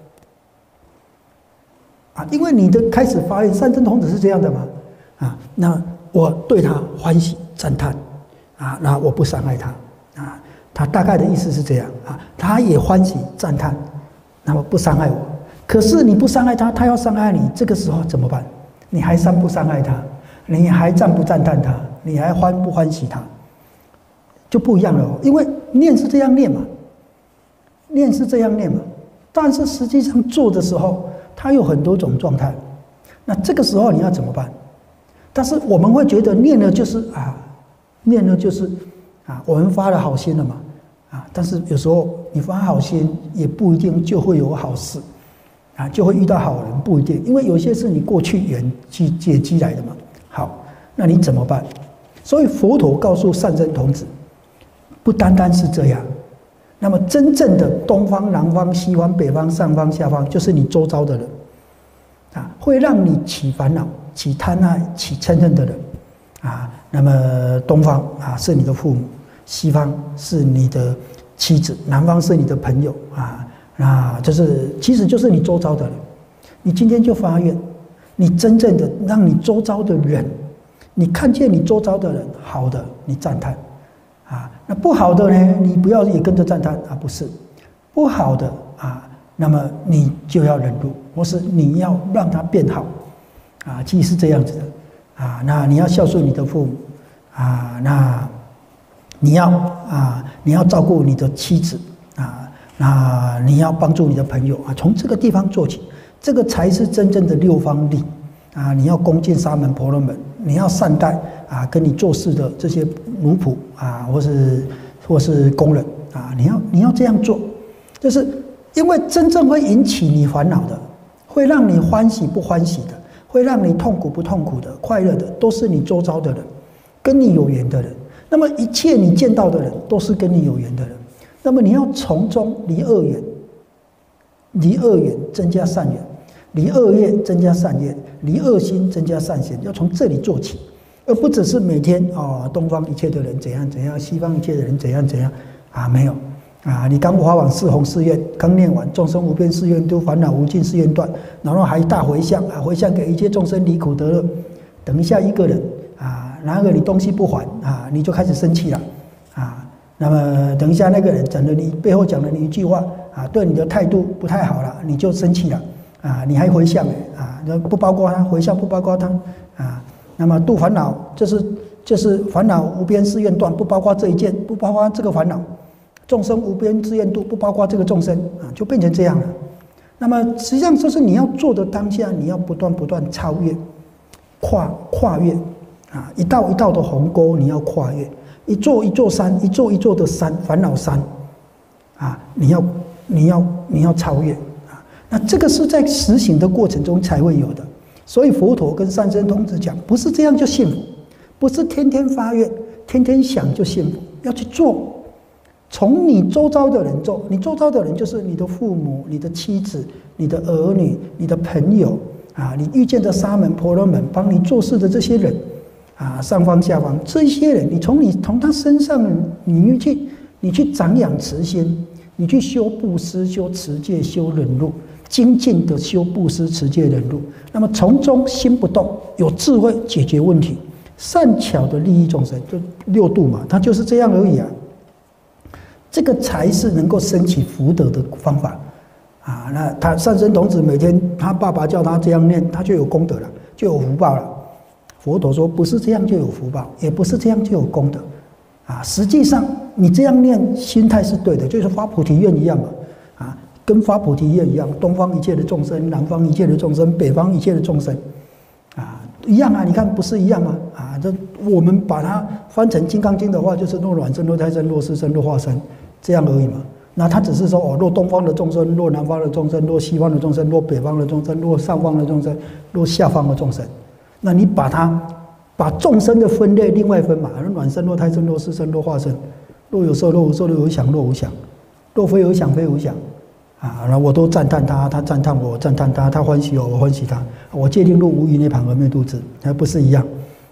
啊，因为你的开始发愿，善真童子是这样的嘛，啊，那我对他欢喜赞叹，啊，那我不伤害他，啊，他大概的意思是这样，啊，他也欢喜赞叹，那么不伤害我，可是你不伤害他，他要伤害你，这个时候怎么办？你还不伤害他？你还赞不赞叹他？你还欢不欢喜他？就不一样了哦。因为念是这样念嘛，念是这样念嘛，但是实际上做的时候，它有很多种状态。那这个时候你要怎么办？但是我们会觉得念了就是念了就是我们发了好心了嘛，但是有时候你发好心也不一定就会有好事，就会遇到好人，不一定，因为有些是你过去累积来的嘛。好，那你怎么办？所以佛陀告诉善真童子，不单单是这样。那么真正的东方、南方、西方、北方、上方、下方，就是你周遭的人，会让你起烦恼、起贪爱、起嗔恨的人，那么东方是你的父母，西方是你的妻子，南方是你的朋友那其实就是你周遭的人。你今天就发愿。你真正的让你周遭的人，你看见你周遭的人好的，你赞叹，那不好的呢，你不要也跟着赞叹不是，不好的那么你就要忍辱，或是你要让它变好，其实是这样子的那你要孝顺你的父母那你要照顾你的妻子那你要帮助你的朋友从这个地方做起。这个才是真正的六方利你要恭敬沙门婆罗门，你要善待跟你做事的这些奴仆或是工人你要这样做，就是因为真正会引起你烦恼的，会让你欢喜不欢喜的，会让你痛苦不痛苦的，快乐的，都是你周遭的人，跟你有缘的人。那么一切你见到的人，都是跟你有缘的人。那么你要从中离恶缘，离恶缘增加善缘。离恶业增加善业，离恶心增加善行，要从这里做起，而不只是每天东方一切的人怎样怎样，西方一切的人怎样怎样没有你刚发往四弘誓愿，刚念完众生无边誓愿度，烦恼无尽誓愿断，然后还大回向回向给一切众生离苦得乐。等一下一个人拿个你东西不还你就开始生气了那么等一下那个人讲了你背后讲了你一句话对你的态度不太好了，你就生气了。你还回向不包括他，回向不包括他那么度烦恼就是烦恼无边誓愿断，不包括这一件，不包括这个烦恼。众生无边誓愿度，不包括这个众生就变成这样了。那么实际上就是你要做的当下，你要不断超越、跨越一道一道的鸿沟，你要跨越，一座一座山，一座一座的山，烦恼山你要超越。那这个是在实行的过程中才会有的，所以佛陀跟善真童子讲，不是这样就幸福，不是天天发愿、天天想就幸福，要去做。从你周遭的人做，你周遭的人就是你的父母、你的妻子、你的儿女、你的朋友你遇见的沙门、婆罗门，帮你做事的这些人上方下方这些人，你从他身上，你去长养慈心，你去修布施、修持戒、修忍辱。精进的修布施、持戒、忍辱，那么从中心不动，有智慧解决问题，善巧的利益众生，就六度嘛，它就是这样而已这个才是能够升起福德的方法那他善真童子每天他爸爸叫他这样念，他就有功德了，就有福报了。佛陀说，不是这样就有福报，也不是这样就有功德实际上你这样念，心态是对的，就是发菩提愿一样嘛跟发菩提愿一样，东方一切的众生，南方一切的众生，北方一切的众生一样你看不是一样吗这我们把它翻成《金刚经》的话，就是若卵生、若胎生、若湿生、若化生，这样而已嘛。那他只是说若东方的众生，若南方的众生，若西方的众生，若北方的众生，若上方的众生，若下方的众生。那你把众生的分类另外分嘛，卵生、若胎生、若湿生、若化生，若有受、若无受、若有想、若无想，若非有想、非无想那我都赞叹他，他赞叹我，赞叹他，他欢喜我，我欢喜他。我界定入无余涅槃而灭度之，还不是一样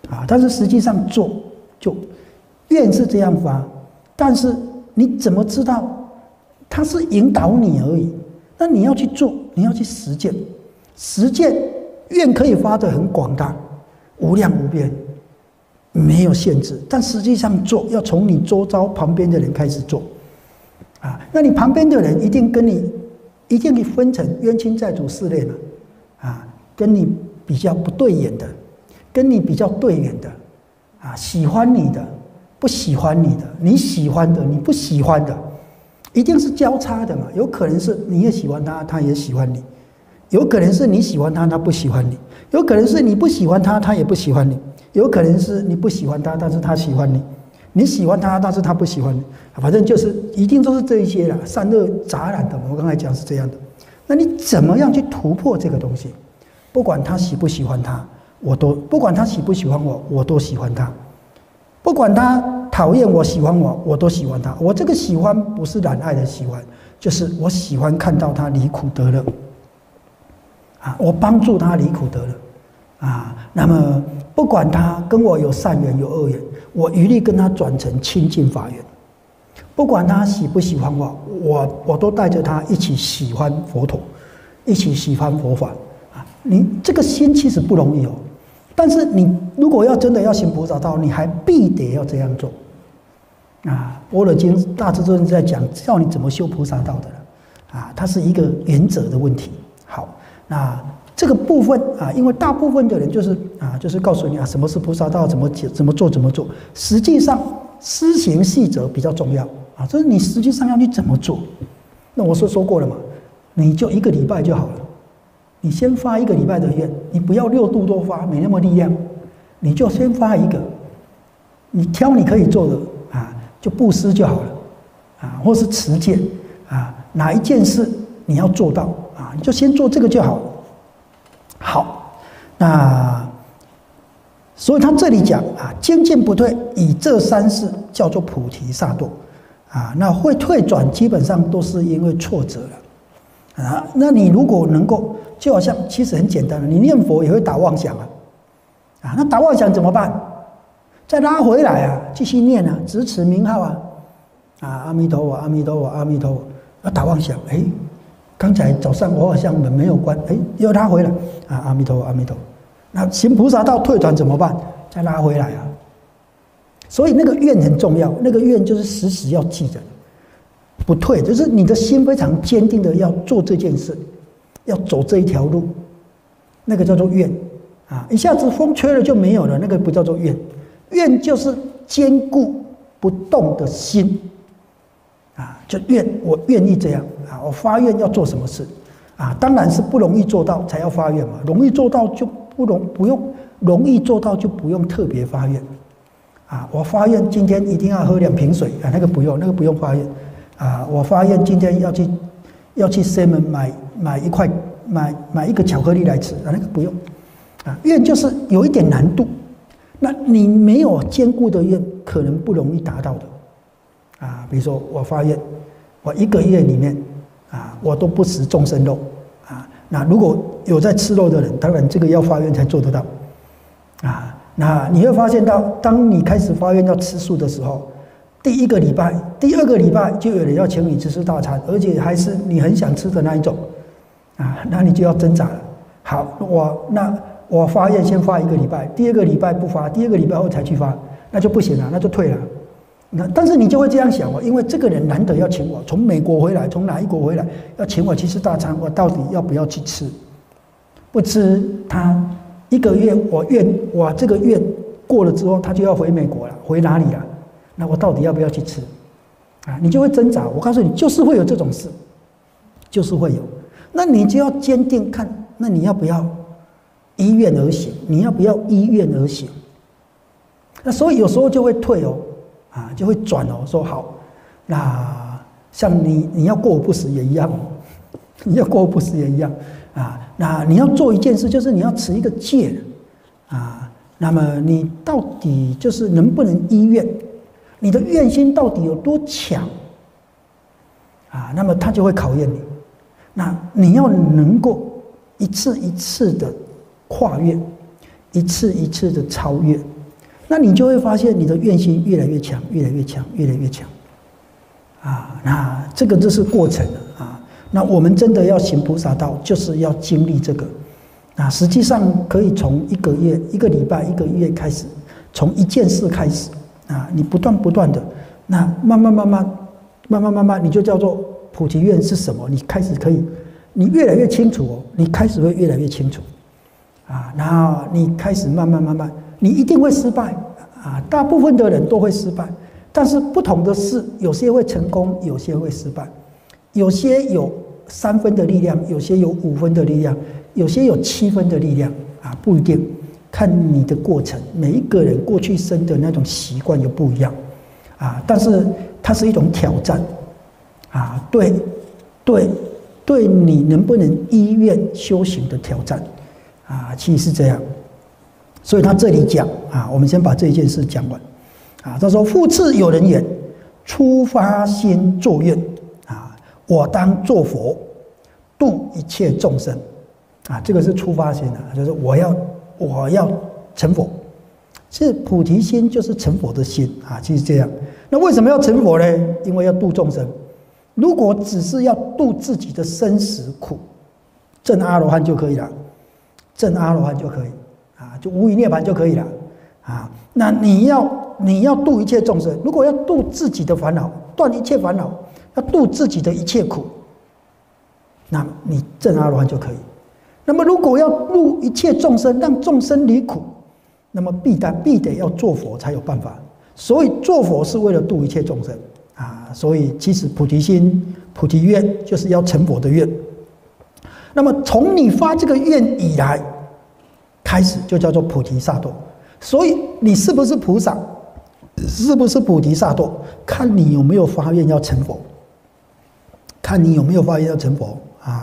但是实际上做就愿是这样发，但是你怎么知道？它是引导你而已。那你要去做，你要去实践。实践愿可以发得很广大，无量无边，没有限制。但实际上做要从你周遭旁边的人开始做，那你旁边的人一定分成冤亲债主4类嘛，跟你比较不对眼的，跟你比较对眼的，喜欢你的，不喜欢你的，你喜欢的，你不喜欢的，一定是交叉的嘛。有可能是你也喜欢他，他也喜欢你；有可能是你喜欢他，他不喜欢你；有可能是你不喜欢他，他也不喜欢你；有可能是你不喜欢他，但是他喜欢你；你喜欢他，但是他不喜欢你。反正就是一定都是这一些啦，善恶杂染的。我刚才讲是这样的。那你怎么样去突破这个东西？不管他喜不喜欢他，不管他喜不喜欢我，我都喜欢他；不管他讨厌我、喜欢我，我都喜欢他。我这个喜欢不是染爱的喜欢，就是我喜欢看到他离苦得乐，我帮助他离苦得乐，那么不管他跟我有善缘有恶缘，我一律跟他转成亲近法缘。不管他喜不喜欢我都带着他一起喜欢佛陀，一起喜欢佛法。你这个心其实不容易哦，但是你如果要真的要行菩萨道，你还必得要这样做。般若经大智尊在讲教你怎么修菩萨道的了，它是一个原则的问题。好，那这个部分因为大部分的人就是告诉你什么是菩萨道，怎么做，实际上施行细则比较重要就是你实际上要去怎么做。那我说过了嘛，你就1个礼拜就好了。你先发1个礼拜的愿，你不要6度都发，没那么力量，你就先发1个，你挑你可以做的就布施就好了或是持戒哪一件事你要做到你就先做这个就好了。好，那所以他这里讲精进不退，以这3事叫做菩提萨埵那会退转基本上都是因为挫折了那你如果能够，就好像其实很简单的，你念佛也会打妄想那打妄想怎么办？再拉回来继续念直持名号阿弥陀佛，阿弥陀佛，阿弥陀佛。打妄想，刚才早上我好像门没有关，又拉回来阿弥陀佛，阿弥陀佛。那行菩萨道退转怎么办？再拉回来所以那个愿很重要，那个愿就是时时要记着，不退，就是你的心非常坚定的要做这件事，要走这一条路，那个叫做愿一下子风吹了就没有了，那个不叫做愿。愿就是坚固不动的心就我愿意这样我发愿要做什么事当然是不容易做到才要发愿嘛，容易做到就容易做到就不用特别发愿我发愿今天一定要喝2瓶水那个不用发愿我发愿今天要去 7 买一个巧克力来吃那个不用愿就是有一点难度。那你没有坚固的愿，可能不容易达到的比如说我发愿，我1个月里面我都不食众生肉那如果有在吃肉的人，当然这个要发愿才做得到那你会发现到，当你开始发愿要吃素的时候，第1个礼拜、第2个礼拜就有人要请你吃素大餐，而且还是你很想吃的那一种那你就要挣扎了。好，我发愿先发1个礼拜，第2个礼拜不发，第2个礼拜后才去发，那就不行了，那就退了。但是你就会这样想因为这个人难得要请我，从美国回来，从哪一国回来，要请我去吃大餐，我到底要不要去吃？不吃，他1个月我这个愿过了之后，他就要回美国了，回哪里了？那我到底要不要去吃？你就会挣扎。我告诉你，就是会有这种事，就是会有。那你就要坚定看，那你要不要依愿而行？你要不要依愿而行？那所以有时候就会退就会转说好，那像你要过午不食也一样你要过午不食也一样那你要做一件事，就是你要持一个戒那么你到底就是能不能依愿？你的愿心到底有多强那么他就会考验你。那你要能够一次一次的跨越，一次一次的超越那你就会发现你的愿心越来越强，越来越强，越来越强。那这个就是过程啊。那我们真的要行菩萨道，就是要经历这个。实际上可以从1个月、1个礼拜、1个月开始，从一件事开始你不断的，那慢慢，你就叫做菩提愿是什么？你开始可以，你越来越清楚哦，你开始会越来越清楚然后你开始慢慢，你一定会失败大部分的人都会失败，但是不同的是，有些会成功，有些会失败，有些有3分的力量，有些有5分的力量，有些有7分的力量不一定，看你的过程。每一个人过去生的那种习惯又不一样但是它是一种挑战对你能不能依愿修行的挑战其实是这样。所以他这里讲我们先把这一件事讲完他说：“复次有人言，初发心作愿我当作佛，度一切众生这个是初发心就是我要成佛。是菩提心，就是成佛的心其实这样。那为什么要成佛呢？因为要度众生。如果只是要度自己的生死苦，证阿罗汉就可以了，证阿罗汉就可以就无余涅槃就可以了那你要度一切众生，如果要度自己的烦恼，断一切烦恼，要度自己的一切苦，那你证阿罗汉就可以。那么如果要度一切众生，让众生离苦，那么必得要做佛才有办法。所以做佛是为了度一切众生所以其实菩提心、菩提愿就是要成佛的愿。那么从你发这个愿以来开始，就叫做菩提萨埵。所以你是不是菩萨，是不是菩提萨埵，看你有没有发愿要成佛，看你有没有发愿要成佛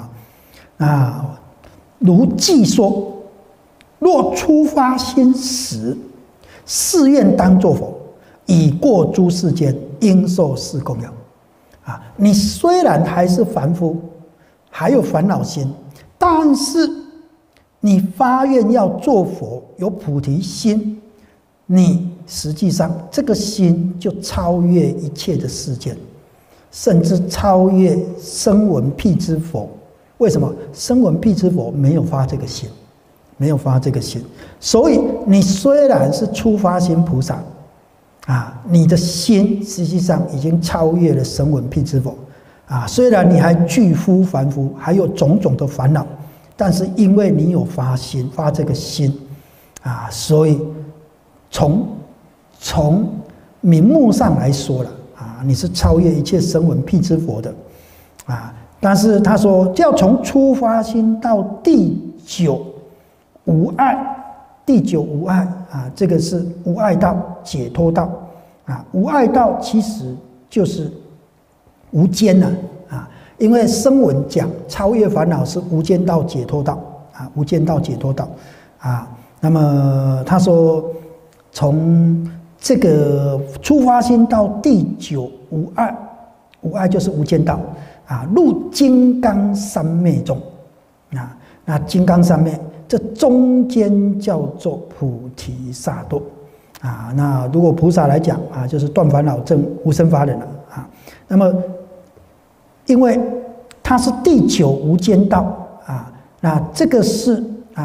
如记说，若初发心时，誓愿当作佛，已过诸世间，应受是供养你虽然还是凡夫，还有烦恼心，但是你发愿要做佛，有菩提心，你实际上这个心就超越一切的世间，甚至超越声闻辟支佛。为什么？声闻辟支佛没有发这个心，没有发这个心，所以你虽然是初发心菩萨你的心实际上已经超越了声闻辟支佛虽然你还具夫凡夫，还有种种的烦恼，但是因为你有发心，发这个心所以从名目上来说了你是超越一切声闻辟支佛的但是他说，要从初发心到第9无碍，第9无碍这个是无碍道、解脱道无碍道其实就是无间因为声闻讲超越烦恼是无间道、解脱道无间道、解脱道那么他说，从这个初发心到第9无碍，无碍就是无间道入金刚三昧中那金刚三昧这中间叫做菩提萨埵那如果菩萨来讲就是断烦恼证无生法忍了那么因为它是第9无间道那这个是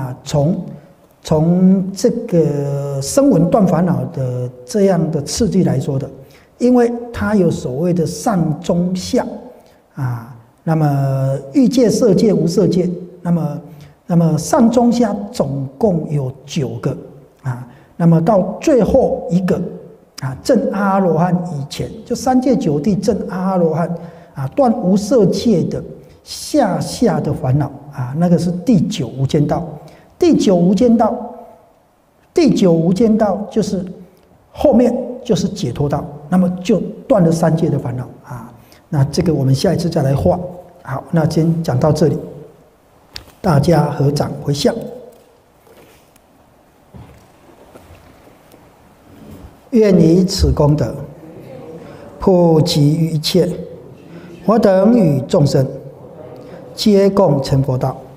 从这个声闻断烦恼的这样的次第来说的，因为它有所谓的上中下那么欲界、色界、无色界，那么上中下总共有9个那么到最后一个证阿罗汉以前，就3界9地证阿罗汉断无色界的下的烦恼那个是第9无间道。第9无间道，第9无间道就是后面就是解脱道，那么就断了3界的烦恼那这个我们下一次再来画。好，那今天讲到这里，大家合掌回向。愿以此功德，普及于一切，我等与众生，皆共成佛道。